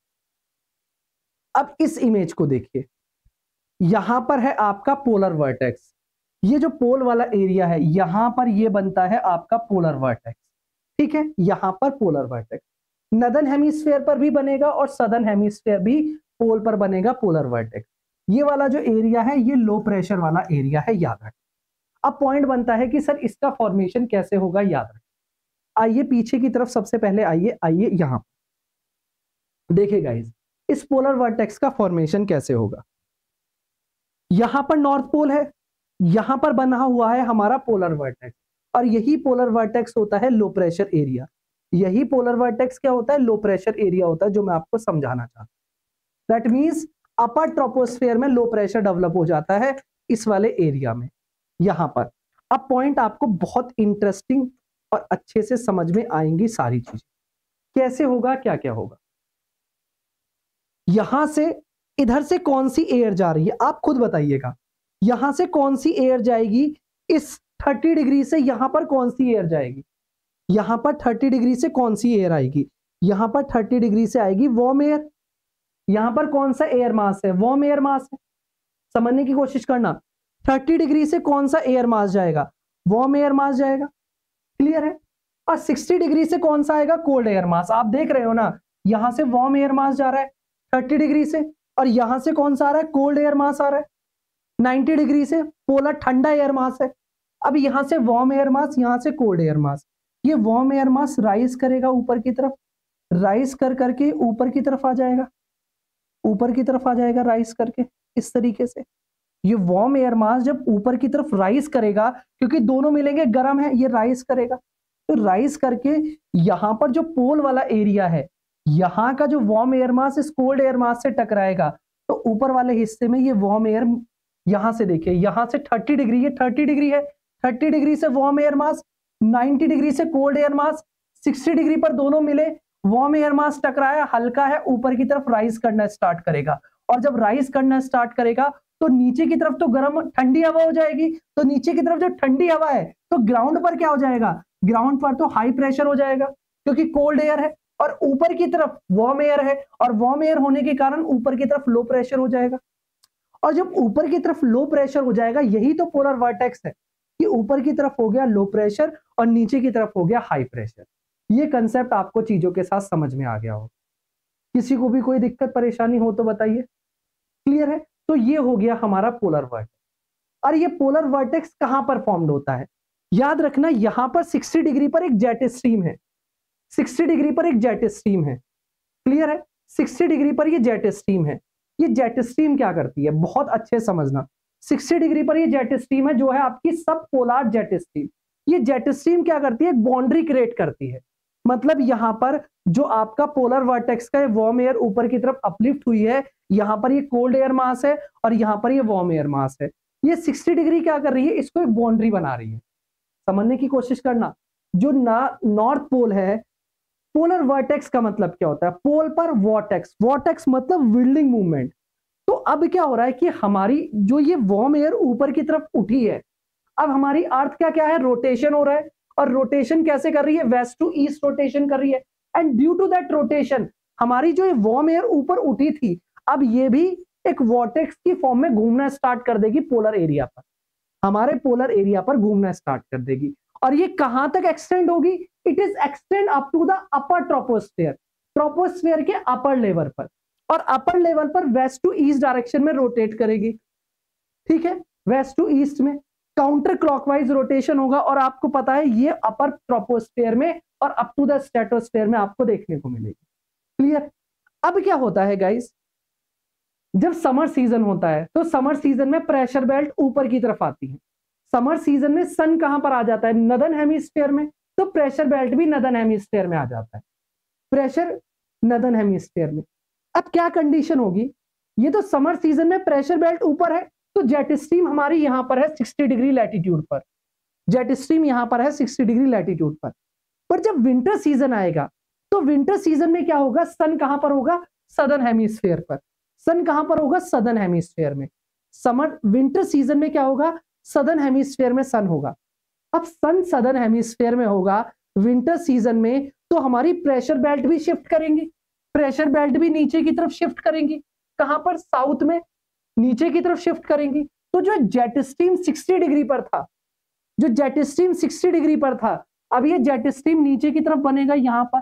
अब इस इमेज को देखिए, यहां पर है आपका पोलर वर्टेक्स, ये जो पोल वाला एरिया है यहां पर ये बनता है आपका पोलर वर्टेक्स, ठीक है। यहां पर पोलर वर्टेक्स नदर्न हेमिस्फीयर पर भी बनेगा और सदर्न हेमिस्फीयर भी पोल पर बनेगा पोलर वर्टेक्स। ये वाला जो एरिया है ये लो प्रेशर वाला एरिया है, याद रखें। अब पॉइंट बनता है कि सर इसका फॉर्मेशन कैसे होगा, याद रखें। आइए पीछे की तरफ सबसे पहले आइए यहां देखिए गाइस, इस पोलर वर्टेक्स का फॉर्मेशन कैसे होगा। यहां पर नॉर्थ पोल है, यहां पर बना हुआ है हमारा पोलर वर्टेक्स, और यही पोलर वर्टेक्स होता है लो प्रेशर एरिया। यही पोलर वर्टेक्स क्या होता है, लो प्रेशर एरिया होता है, जो मैं आपको समझाना चाहता हूं। दैट मींस अपर ट्रोपोस्फेयर में लो प्रेशर डेवलप हो जाता है, इस वाले एरिया में, यहां पर। अब पॉइंट आपको बहुत इंटरेस्टिंग और अच्छे से समझ में आएंगी सारी चीजें। कैसे होगा, क्या क्या होगा। यहां से इधर से कौन सी एयर जा रही है आप खुद बताइएगा। यहां से कौन सी एयर जाएगी, इस 30 डिग्री से यहां पर कौन सी एयर जाएगी, यहां पर 30 डिग्री से कौन सी एयर आएगी, यहां पर 30 डिग्री से आएगी वार्म एयर। यहां पर कौन सा एयर मास है, वार्म एयर मास है। समझने की कोशिश करना, 30 डिग्री से कौन सा एयर मास जाएगा, वार्म एयर मास जाएगा। क्लियर है। और 60 डिग्री से कौन सा आएगा, कोल्ड एयर मास। आप देख रहे हो ना, यहां से वार्म एयर मास जा रहा है 30 डिग्री से, और यहां से कौन सा आ रहा है, कोल्ड एयर मास आ रहा है 90 डिग्री से, पोलर ठंडा एयर मास है। अब यहां से वार्म एयर मास, यहां से कोल्ड एयर मास। ये वार्म एयर मास राइज करेगा ऊपर की तरफ, राइज कर करके ऊपर की तरफ आ जाएगा, ऊपर की तरफ आ जाएगा राइज करके इस तरीके से। ये वार्म एयर मास जब ऊपर की तरफ राइज करेगा, क्योंकि दोनों मिलेंगे गर्म है, ये राइज करेगा, तो राइज करके यहां पर जो पोल वाला एरिया है, यहां का जो वार्म एयर मास इस कोल्ड एयर मास से टकराएगा, तो ऊपर वाले हिस्से में ये वार्म एयर, यहां से देखिए, यहां से 30 डिग्री, ये 30 डिग्री है, 30 डिग्री से वार्म एयर मास, 90 डिग्री से कोल्ड एयर मास, 60 डिग्री पर दोनों मिले, वार्म एयर मास टकराया, हल्का है, ऊपर की तरफ राइज करना स्टार्ट करेगा। और जब राइज करना स्टार्ट करेगा तो नीचे की तरफ तो गर्म ठंडी हवा हो जाएगी, तो नीचे की तरफ जो ठंडी हवा है तो ग्राउंड पर क्या हो जाएगा, ग्राउंड पर तो हाई प्रेशर हो जाएगा क्योंकि कोल्ड एयर है, और ऊपर की तरफ वार्म एयर है, और वार्म एयर होने के कारण ऊपर की तरफ लो प्रेशर हो जाएगा। और जब ऊपर की तरफ लो प्रेशर हो जाएगा, यही तो पोलर वर्टेक्स है कि ऊपर की तरफ हो गया लो प्रेशर और नीचे की तरफ हो गया हाई प्रेशर। ये कंसेप्ट आपको चीजों के साथ समझ में आ गया हो। किसी को भी कोई दिक्कत परेशानी हो तो बताइए। क्लियर है। तो ये हो गया हमारा पोलर वर्टेक्स। और ये पोलर वर्टेक्स कहां पर फॉर्म्ड होता है, याद रखना, यहां पर 60 डिग्री पर एक जेट स्ट्रीम है, 60 डिग्री पर एक जेट स्ट्रीम है। क्लियर है। 60 डिग्री पर ये जेट स्ट्रीम है। ये जेट स्ट्रीम क्या करती है, बहुत अच्छे समझना। 60 डिग्री पर ये जेट स्ट्रीम है जो है आपकी सब पोलर जेट स्ट्रीम। ये जेट स्ट्रीम क्या करती है, बाउंड्री क्रिएट करती है। मतलब यहां पर जो आपका पोलर वर्टेक्स का वार्म एयर ऊपर की तरफ अपलिफ्ट हुई है, यहां पर ये कोल्ड एयर मास है और यहां पर ये वार्म एयर मास है। ये 60 डिग्री क्या कर रही है, इसको एक बाउंड्री बना रही है। समझने की कोशिश करना। जो नॉर्थ पोल है, पोलर वर्टेक्स का मतलब क्या होता है, पोल पर वॉर्टेक्स, वॉर्टेक्स मतलब विल्डिंग मूवमेंट। तो अब क्या हो रहा है कि हमारी जो ये वार्म एयर ऊपर की तरफ उठी है, अब हमारी अर्थ का क्या है, रोटेशन हो रहा है। और रोटेशन कैसे कर रही है, वेस्ट टू ईस्ट रोटेशन कर रही है। And due to that rotation हमारी जो वार्म एयर ऊपर उठी थी, अब ये भी एक वॉर्टेक्स की फॉर्म में घूमना स्टार्ट कर देगी पोलर एरिया पर, हमारे पोलर एरिया पर घूमना स्टार्ट कर देगी। और ये कहां तक एक्सटेंड होगी, it is extend up to the upper troposphere, troposphere के अपर लेवल पर। और अपर लेवल पर वेस्ट टू ईस्ट डायरेक्शन में रोटेट करेगी। ठीक है, वेस्ट टू ईस्ट में काउंटर क्लॉकवाइज रोटेशन होगा। और आपको पता है ये अपर ट्रोपोस्फेयर में और अप टू द स्ट्रेटोस्फेयर में आपको देखने को मिलेगी। क्लियर। अब क्या होता है गाइस, जब समर सीजन होता है तो समर सीजन में प्रेशर बेल्ट ऊपर की तरफ आती है। समर सीजन में सन कहां पर आ जाता है, नदर्न हेमिस्फीयर में, तो प्रेशर बेल्ट भी नदर्न हेमिस्फीयर में आ जाता है, प्रेशर नदर्न हेमिस्फीयर में। अब क्या कंडीशन होगी, ये तो समर सीजन में प्रेशर बेल्ट ऊपर है, तो जेट स्ट्रीम हमारी यहां पर है 60 डिग्री लैटिट्यूड पर, जेट स्ट्रीम यहां पर है 60 डिग्री लैटिट्यूड पर जब विंटर सीजन आएगा तो विंटर सीजन में क्या होगा, सन कहां पर होगा, सदर्न हेमिस्फीयर पर। सन कहां पर होगा, सदर्न हेमिस्फीयर में। समर विंटर सीजन में क्या होगा, सदर्न हेमिस्फीयर में सन होगा। अब सन सदर्न हेमिस्फीयर में होगा विंटर सीजन में, तो हमारी प्रेशर बेल्ट भी शिफ्ट करेंगी, प्रेशर बेल्ट भी नीचे की तरफ शिफ्ट करेंगी। कहां पर, साउथ में नीचे की तरफ शिफ्ट करेंगी। तो जो जेट स्ट्रीम 60 डिग्री पर था, जो जेट स्ट्रीम 60 डिग्री पर था, अब ये जेट स्ट्रीम नीचे की तरफ बनेगा,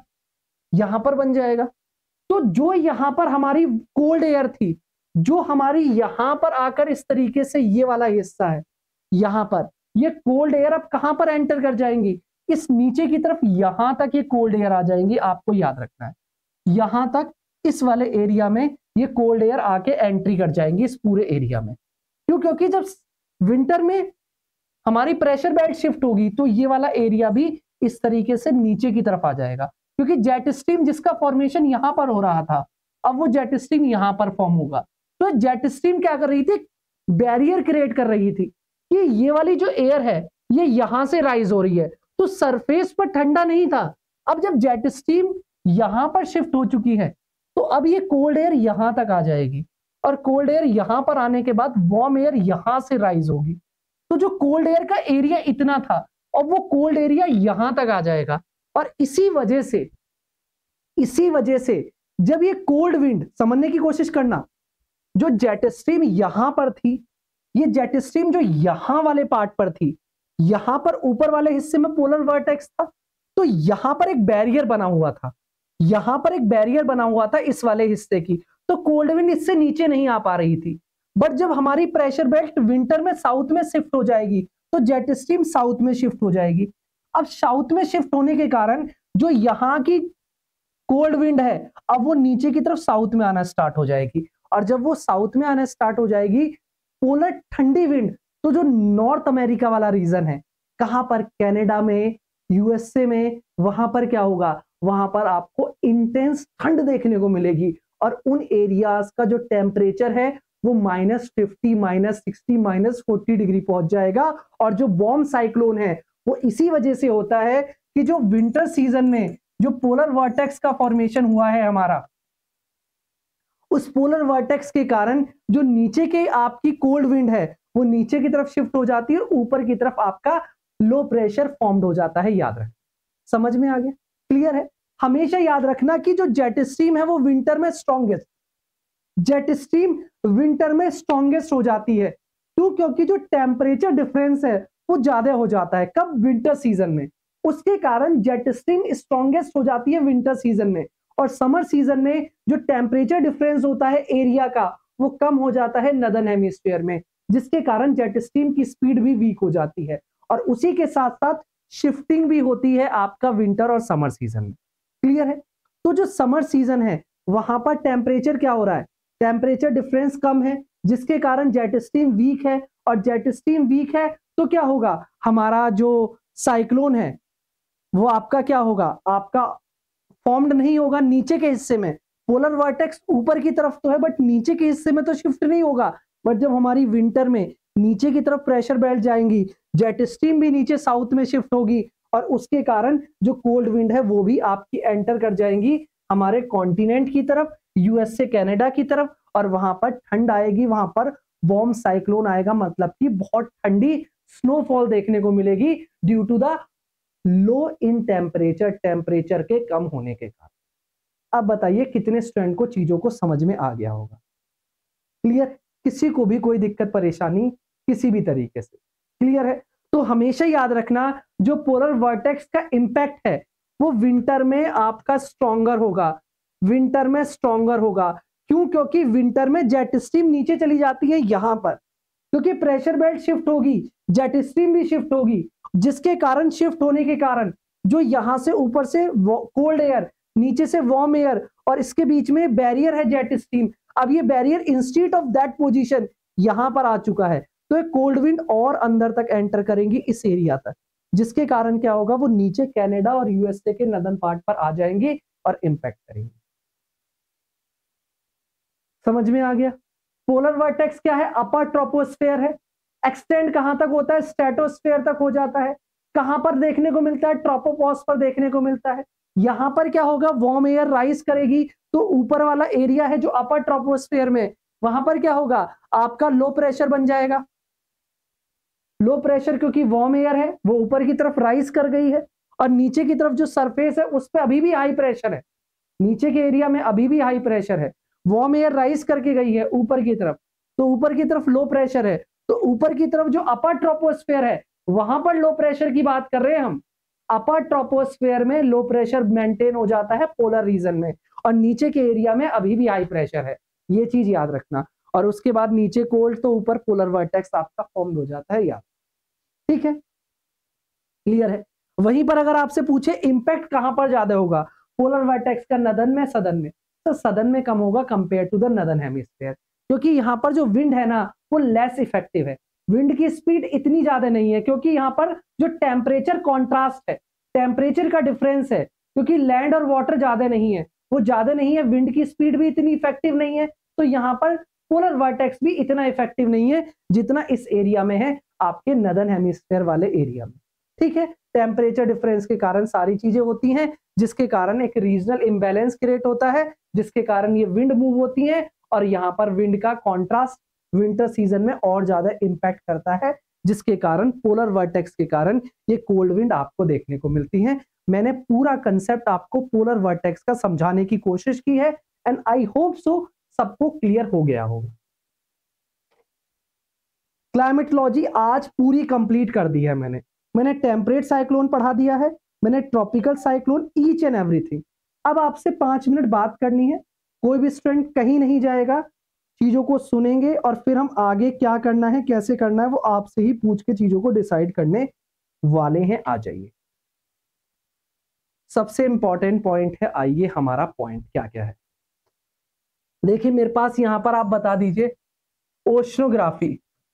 यहां पर बन जाएगा। तो जो यहां पर हमारी कोल्ड एयर थी, जो हमारी यहां पर आकर इस तरीके से ये वाला हिस्सा है, यहां पर ये कोल्ड एयर अब कहां पर एंटर कर जाएंगी, इस नीचे की तरफ, यहां तक ये कोल्ड एयर आ जाएंगी। आपको याद रखना है, यहां तक इस वाले एरिया में ये कोल्ड एयर आके एंट्री कर जाएंगी इस पूरे एरिया में। क्यों, क्योंकि जब विंटर में हमारी प्रेशर बेल्ट शिफ्ट होगी तो ये वाला एरिया भी इस तरीके से नीचे की तरफ आ जाएगा, क्योंकि जेट स्ट्रीम जिसका फॉर्मेशन यहां पर हो रहा था, अब वो जेट स्ट्रीम यहां पर फॉर्म होगा। तो जेट स्ट्रीम क्या कर रही थी, बैरियर क्रिएट कर रही थी कि ये वाली जो एयर है ये यहां से राइज हो रही है, तो सरफेस पर ठंडा नहीं था। अब जब जेट स्ट्रीम यहां पर शिफ्ट हो चुकी है तो अब ये कोल्ड एयर यहां तक आ जाएगी और कोल्ड एयर यहां पर आने के बाद वार्म एयर यहां से राइज होगी। तो जो कोल्ड एयर का एरिया इतना था और वो कोल्ड एरिया यहां तक आ जाएगा और इसी वजह से जब ये कोल्ड विंड, समझने की कोशिश करना, जो जेट स्ट्रीम यहां पर थी, ये जेट स्ट्रीम जो यहां वाले पार्ट पर थी, यहां पर ऊपर वाले हिस्से में पोलर वर्टेक्स था, तो यहां पर एक बैरियर बना हुआ था, यहां पर एक बैरियर बना हुआ था इस वाले हिस्से की, तो कोल्ड विंड इससे नीचे नहीं आ पा रही थी। बट जब हमारी प्रेशर बेल्ट विंटर में साउथ में शिफ्ट हो जाएगी तो जेट स्ट्रीम साउथ में शिफ्ट हो जाएगी। अब साउथ में शिफ्ट होने के कारण जो यहां की कोल्ड विंड है अब वो नीचे की तरफ साउथ में आना स्टार्ट हो जाएगी और जब वो साउथ में आना स्टार्ट हो जाएगी पोलर ठंडी विंड, तो जो नॉर्थ अमेरिका वाला रीजन है, कहां पर, कनाडा में, यूएसए में, वहां पर क्या होगा, वहां पर आपको इंटेंस ठंड देखने को मिलेगी और उन एरियाज का जो टेम्परेचर है वो -50, -60, -40 डिग्री पहुंच जाएगा। और जो वार्म साइक्लोन है वो इसी वजह से होता है कि जो विंटर सीजन में जो पोलर वर्टेक्स का फॉर्मेशन हुआ है हमारा, उस पोलर वर्टेक्स के कारण जो नीचे के आपकी कोल्ड विंड है वो नीचे की तरफ शिफ्ट हो जाती है और ऊपर की तरफ आपका लो प्रेशर फॉर्म्ड हो जाता है। याद रख, समझ में आ गया, क्लियर है। हमेशा याद रखना कि जो जेट स्ट्रीम है वो विंटर में स्ट्रॉन्गेस्ट, जेट स्ट्रीम विंटर में स्ट्रॉन्गेस्ट हो जाती है। क्यों? क्योंकि जो टेम्परेचर डिफरेंस है वो ज्यादा हो जाता है, कब, विंटर सीजन में, उसके कारण जेट स्ट्रीम स्ट्रॉन्गेस्ट हो जाती है विंटर सीजन में। और समर सीजन में जो टेम्परेचर डिफरेंस होता है एरिया का वो कम हो जाता है नदर्न हेमिस्फीयर में, जिसके कारण जेट स्ट्रीम की स्पीड भी वीक हो जाती है और उसी के साथ साथ शिफ्टिंग भी होती है आपका विंटर और समर सीजन में। क्लियर है। तो जो समर सीजन है वहां पर टेम्परेचर क्या हो रहा है, टेम्परेचर डिफरेंस कम है जिसके कारण जेट स्ट्रीम वीक है और जेट स्ट्रीम वीक है तो क्या होगा, हमारा जो साइक्लोन है वो आपका क्या होगा, आपका फॉर्म्ड नहीं होगा नीचे के हिस्से में। पोलर वर्टेक्स ऊपर की तरफ तो है बट नीचे के हिस्से में तो शिफ्ट नहीं होगा। बट जब हमारी विंटर में नीचे की तरफ प्रेशर बेल्ट जाएंगी, जेट स्ट्रीम भी नीचे साउथ में शिफ्ट होगी और उसके कारण जो कोल्ड विंड है वो भी आपकी एंटर कर जाएंगी हमारे कॉन्टिनेंट की तरफ, यूएस से कनाडा की तरफ, और वहां पर ठंड आएगी, वहां पर वार्म साइक्लोन आएगा, मतलब कि बहुत ठंडी स्नोफॉल देखने को मिलेगी due to the low in temperature, temperature के कम होने के कारण। अब बताइए कितने स्टूडेंट को चीजों को समझ में आ गया होगा, क्लियर, किसी को भी कोई दिक्कत परेशानी किसी भी तरीके से, क्लियर है। तो हमेशा याद रखना जो पोलर वर्टेक्स का इंपैक्ट है वो विंटर में आपका स्ट्रॉन्गर होगा, विंटर में स्ट्रॉन्गर होगा। क्यों? क्योंकि विंटर में जेट स्ट्रीम नीचे चली जाती है यहां पर, क्योंकि प्रेशर बेल्ट शिफ्ट होगी, जेट स्ट्रीम भी शिफ्ट होगी, जिसके कारण, शिफ्ट होने के कारण जो यहां से ऊपर से कोल्ड एयर, नीचे से वार्म एयर और इसके बीच में बैरियर है जेट स्ट्रीम, अब ये barrier instead of that position यहां पर आ चुका है, तो ये कोल्ड विंड और अंदर तक एंटर करेंगी इस एरिया तक, जिसके कारण क्या होगा, वो नीचे कनाडा और यूएसए के नदर्न पार्ट पर आ जाएंगे और इंपैक्ट करेंगे। समझ में आ गया। पोलर वर्टेक्स क्या है, अपर ट्रोपोस्फेयर है, एक्सटेंड कहां तक होता है, स्ट्रेटोस्फेयर तक हो जाता है। कहां पर देखने को मिलता है, ट्रोपोपॉज पर देखने को मिलता है। यहां पर क्या होगा, वार्म एयर राइज करेगी तो ऊपर वाला एरिया है जो अपर ट्रोपोस्फेयर में, वहां पर क्या होगा, आपका लो प्रेशर बन जाएगा। लो प्रेशर क्योंकि वार्म एयर है वो ऊपर की तरफ राइज कर गई है और नीचे की तरफ जो सरफेस है उस पर अभी भी हाई प्रेशर है, नीचे के एरिया में अभी भी हाई प्रेशर है, वार्म एयर राइज करके गई है ऊपर की तरफ, तो ऊपर की तरफ लो प्रेशर है, तो ऊपर की तरफ जो अपर ट्रोपोस्फेयर है वहां पर लो प्रेशर की बात कर रहे हैं हम। अपर ट्रोपोस्फेयर में लो प्रेशर मेंटेन हो जाता है पोलर रीजन में और नीचे के एरिया में अभी भी हाई प्रेशर है, ये चीज याद रखना। और उसके बाद नीचे कोल्ड तो ऊपर पोलर वर्टेक्स आपका फॉर्म हो जाता है, याद, ठीक है, क्लियर है। वहीं पर अगर आपसे पूछे इंपैक्ट कहां पर ज्यादा होगा, पोलर वर्टेक्स का नदर्न में, सदर्न में, तो सदर्न में कम होगा compare to the northern hemisphere, क्योंकि यहां पर जो विंड है ना वो लेस इफेक्टिव है, विंड की स्पीड इतनी ज्यादा नहीं है, क्योंकि यहां पर जो टेम्परेचर कॉन्ट्रास्ट है, टेम्परेचर का डिफरेंस है, क्योंकि लैंड और वाटर ज्यादा नहीं है, वो ज्यादा नहीं है, विंड की स्पीड भी इतनी इफेक्टिव नहीं है, तो यहां पर पोलर वर्टेक्स भी इतना इफेक्टिव नहीं है जितना इस एरिया में है आपके नदर्न हेमिस्फीयर वाले एरिया में, ठीक है। टेम्परेचर डिफरेंस के कारण सारी चीजें होती हैं, जिसके कारण एक रीजनल इम्बैलेंस क्रिएट होता है, जिसके कारण ये विंड मूव होती है और यहाँ पर विंड का कॉन्ट्रास्ट विंटर सीजन में और ज्यादा इंपैक्ट करता है, जिसके कारण पोलर वर्टेक्स के कारण ये कोल्ड विंड आपको देखने को मिलती है। मैंने पूरा कंसेप्ट आपको पोलर वर्टेक्स का समझाने की कोशिश की है एंड आई होप सो सबको क्लियर हो गया होगा। क्लाइमेटोलॉजी आज पूरी कंप्लीट कर दी है मैंने टेम्परेट साइक्लोन पढ़ा दिया है, मैंने tropical cyclone, each and everything. अब आपसे 5 मिनट बात करनी है, कोई भी स्टूडेंट कहीं नहीं जाएगा, चीजों को सुनेंगे और फिर हम आगे क्या करना है कैसे करना है वो आपसे ही पूछ के चीजों को डिसाइड करने वाले हैं। आ जाइए, सबसे इंपॉर्टेंट पॉइंट है, आइए हमारा पॉइंट क्या क्या है। देखिए मेरे पास यहां पर आप बता दीजिए ओशनोग्राफी।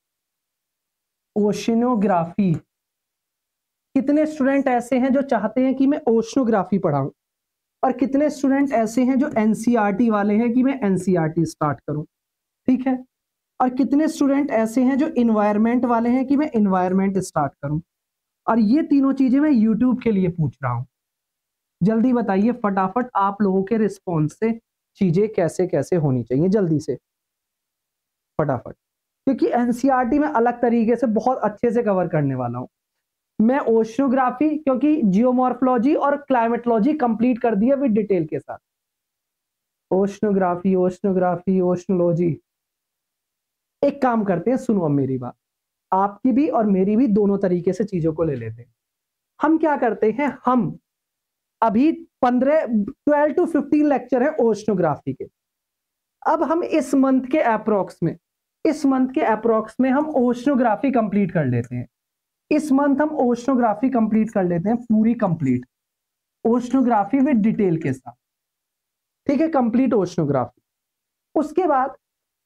ओशनोग्राफी, कितने स्टूडेंट ऐसे हैं जो चाहते हैं कि मैं ओशनोग्राफी पढ़ाऊं, और कितने स्टूडेंट ऐसे हैं जो एनसीईआरटी वाले हैं कि मैं एनसीईआरटी स्टार्ट करूं, ठीक है। और कितने स्टूडेंट ऐसे हैं जो इन्वायरमेंट वाले हैं कि मैं इन्वायरमेंट स्टार्ट करूं। और ये तीनों चीजें मैं यूट्यूब के लिए पूछ रहा हूं। जल्दी बताइए फटाफट, आप लोगों के रिस्पॉन्स से चीजें कैसे कैसे होनी चाहिए, जल्दी से फटाफट, क्योंकि एनसीईआरटी में अलग तरीके से बहुत अच्छे से कवर करने वाला हूं मैं। ओशनोग्राफी क्योंकि जियोमॉर्फोलॉजी और क्लाइमेटोलॉजी कंप्लीट कर दिया विद डिटेल के साथ। ओशनोग्राफी ओशनोग्राफी ओशनोलॉजी, एक काम करते हैं, सुनो अब मेरी बात, आपकी भी और मेरी भी दोनों तरीके से चीजों को ले लेते हैं। हम क्या करते हैं, हम अभी 12 to 15 लेक्चर है ओशनोग्राफी के। अब हम इस मंथ के अप्रोक्स में हम ओशनोग्राफी कंप्लीट कर लेते हैं। इस मंथ हम ओशनोग्राफी कंप्लीट कर लेते हैं, पूरी कंप्लीट ओशनोग्राफी विद डिटेल के साथ, ठीक है, कंप्लीट ओशनोग्राफी। उसके बाद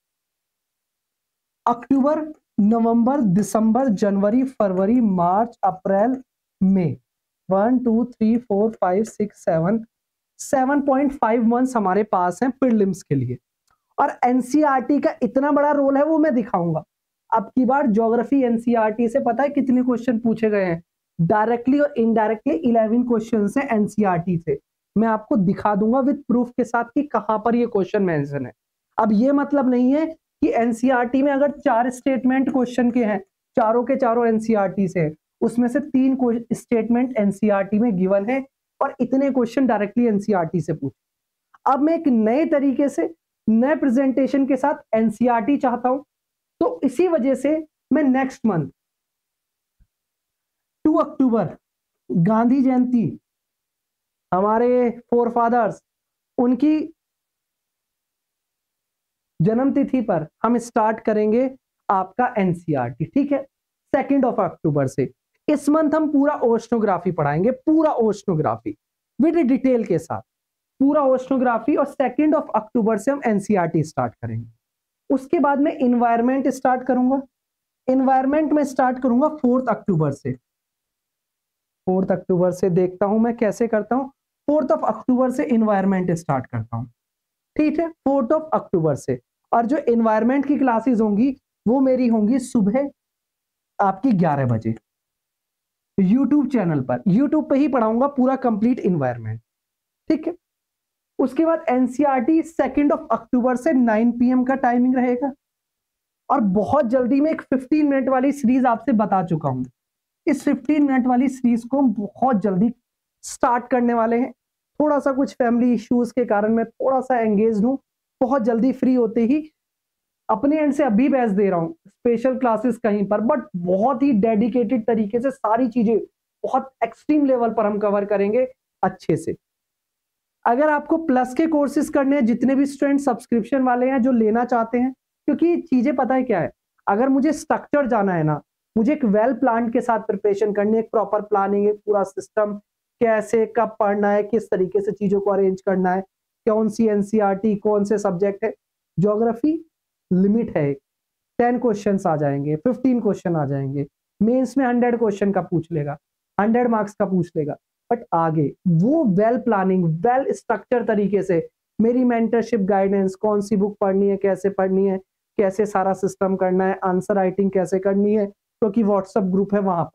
अक्टूबर, नवंबर, दिसंबर, जनवरी, फरवरी, मार्च, अप्रैल, मई, 1 2 3 4 5 6 7 7.5 मंथ्स हमारे पास हैं प्रीलिम्स के लिए। और एनसीईआरटी का इतना बड़ा रोल है वो मैं दिखाऊंगा। अब की बार ज्योग्राफी एनसीईआरटी से पता है कितने क्वेश्चन पूछे गए हैं, डायरेक्टली और इनडायरेक्टली 11 क्वेश्चन से एनसीईआरटी से। मैं आपको दिखा दूंगा विद प्रूफ के साथ कि कहां पर ये क्वेश्चन मेंशन है। अब ये मतलब नहीं है कि एनसीईआरटी में अगर 4 स्टेटमेंट क्वेश्चन के हैं, चारों के चारों एनसीईआरटी से, उसमें से 3 स्टेटमेंट एनसीईआरटी में गिवन है और इतने क्वेश्चन डायरेक्टली एनसीईआरटी से पूछे। अब मैं एक नए तरीके से नए प्रेजेंटेशन के साथ एनसीईआरटी चाहता हूं, तो इसी वजह से मैं नेक्स्ट मंथ 2 अक्टूबर गांधी जयंती, हमारे फोरफादर्स, उनकी जन्म तिथि पर हम स्टार्ट करेंगे आपका एनसीईआरटी, ठीक है, 2 अक्टूबर से। इस मंथ हम पूरा ओशनोग्राफी पढ़ाएंगे, पूरा ओशनोग्राफी विद डिटेल के साथ, पूरा ओशनोग्राफी, और 2 अक्टूबर से हम एनसीईआरटी स्टार्ट करेंगे। उसके बाद मैं इन्वायरमेंट स्टार्ट करूंगा। इन्वायरमेंट में स्टार्ट करूंगा 4 अक्टूबर से। 4 अक्टूबर से देखता हूं मैं कैसे करता हूं। 4 अक्टूबर से इन्वायरमेंट स्टार्ट करता हूं, ठीक है, 4 अक्टूबर से। और जो इन्वायरमेंट की क्लासेस होंगी वो मेरी होंगी सुबह आपकी 11 बजे यूट्यूब चैनल पर। यूट्यूब पे ही पढ़ाऊंगा पूरा कंप्लीट इन्वायरमेंट, ठीक है। उसके बाद एनसीईआरटी 2 अक्टूबर से 9 PM का टाइमिंग रहेगा। और बहुत जल्दी में एक 15 मिनट वाली सीरीज आपसे बता चुका हूं। इस 15 मिनट वाली सीरीज को हम बहुत जल्दी स्टार्ट करने वाले हैं। थोड़ा सा कुछ फैमिली इश्यूज के कारण मैं थोड़ा सा एंगेज हूं। बहुत जल्दी फ्री होते ही अपने एंड से अभी बैच दे रहा हूं, स्पेशल क्लासेस कहीं पर, बट बहुत ही डेडिकेटेड तरीके से सारी चीजें बहुत एक्सट्रीम लेवल पर हम कवर करेंगे अच्छे से। अगर आपको प्लस के कोर्सेज करने हैं, जितने भी स्टूडेंट सब्सक्रिप्शन वाले हैं जो लेना चाहते हैं, क्योंकि चीजें पता है क्या है, अगर मुझे स्ट्रक्चर जाना है ना, मुझे एक वेल प्लान के साथ प्रिपरेशन करनी है, एक प्रॉपर प्लानिंग, एक पूरा सिस्टम, कैसे कब पढ़ना है, किस तरीके से चीजों को अरेंज करना है, कौन सी एनसीईआरटी, कौन से सब्जेक्ट है। ज्योग्राफी लिमिट है, 10 क्वेश्चन आ जाएंगे, 15 क्वेश्चन आ जाएंगे, मेंस में 100 क्वेश्चन का पूछ लेगा, 100 मार्क्स का पूछ लेगा। बट आगे वो वेल प्लानिंग, वेल स्ट्रक्चर तरीके से मेरी मेंटरशिप गाइडेंस, कौन सी बुक पढ़नी है, कैसे पढ़नी है, कैसे सारा सिस्टम करना है, आंसर राइटिंग कैसे करनी है, क्योंकि व्हाट्सएप ग्रुप है वहां पर,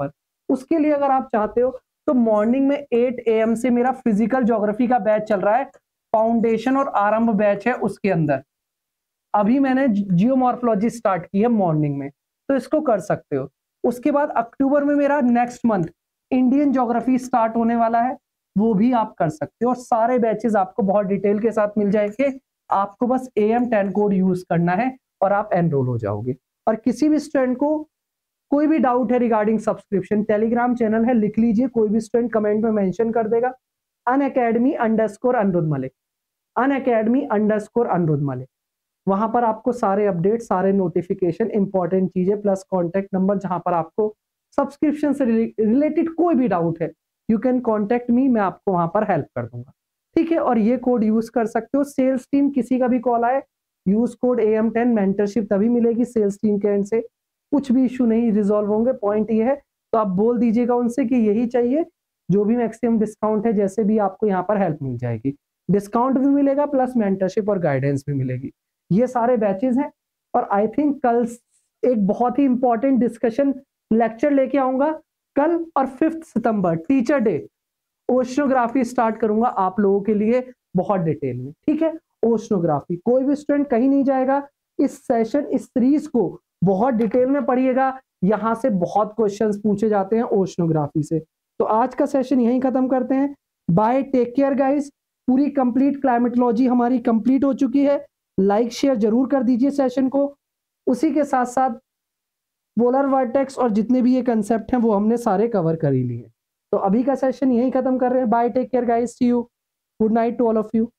उसके लिए अगर आप चाहते हो तो मॉर्निंग में 8 AM से मेरा फिजिकल ज्योग्राफी का बैच चल रहा है, फाउंडेशन और आरंभ बैच है उसके अंदर। अभी मैंने जियोमॉर्फोलॉजी स्टार्ट की है मॉर्निंग में, तो इसको कर सकते हो। उसके बाद अक्टूबर में मेरा next month Indian geography start होने वाला है, वो भी आप कर सकते हो। और सारे बैचेस आपको बहुत डिटेल के साथ मिल जाएंगे, आपको बस AM10 कोड यूज करना है और आप एनरोल हो जाओगे। और किसी भी स्टूडेंट को कोई भी डाउट है रिगार्डिंग सब्सक्रिप्शन, टेलीग्राम चैनल है, लिख लीजिए, कोई भी स्टूडेंट कमेंट में मेंशन कर देगा, unacademy_अनिरुद्ध मलिक, unacademy_अनिरुद्ध मलिक। वहां पर आपको सारे अपडेट, सारे नोटिफिकेशन, इंपॉर्टेंट चीजें प्लस कॉन्टेक्ट नंबर, जहां पर आपको सब्सक्रिप्शन से रिलेटेड कोई भी डाउट है, यू कैन कॉन्टेक्ट मी, मैं आपको वहां पर हेल्प कर दूंगा। ठीक है, और ये कोड यूज कर सकते हो। सेल्स टीम किसी का भी कॉल आए, यूज कोड AM10, मेंटरशिप तभी मिलेगी सेल्स टीम के एंड से, कुछ भी इशू नहीं रिजॉल्व होंगे। पॉइंट ये है, तो आप बोल दीजिएगा उनसे कि यही चाहिए, जो भी मैक्सिमम डिस्काउंट है, जैसे भी आपको यहाँ पर हेल्प मिल जाएगी, डिस्काउंट भी मिलेगा प्लस मेंटरशिप और गाइडेंस भी मिलेगी। ये सारे बैचेस हैं। और आई थिंक कल एक बहुत ही इंपॉर्टेंट डिस्कशन लेक्चर लेके आऊंगा कल, और 5 सितंबर टीचर डे ओशनोग्राफी स्टार्ट करूंगा आप लोगों के लिए बहुत डिटेल में। ठीक है, ओशनोग्राफी कोई भी स्टूडेंट कहीं नहीं जाएगा, इस सेशन, इस सीरीज को बहुत डिटेल में पढ़िएगा, यहां से बहुत क्वेश्चंस पूछे जाते हैं ओशनोग्राफी से। तो आज का सेशन यहीं खत्म करते हैं। Bye, take care guys. पूरी कंप्लीट क्लाइमेटोलॉजी हमारी कंप्लीट हो चुकी है। लाइक शेयर जरूर कर दीजिए सेशन को। उसी के साथ साथ पोलर वर्टेक्स और जितने भी ये कंसेप्ट हैं वो हमने सारे कवर कर ही लिए। तो अभी का सेशन यहीं खत्म कर रहे हैं। Bye, take care guys, see you, good night to all of you.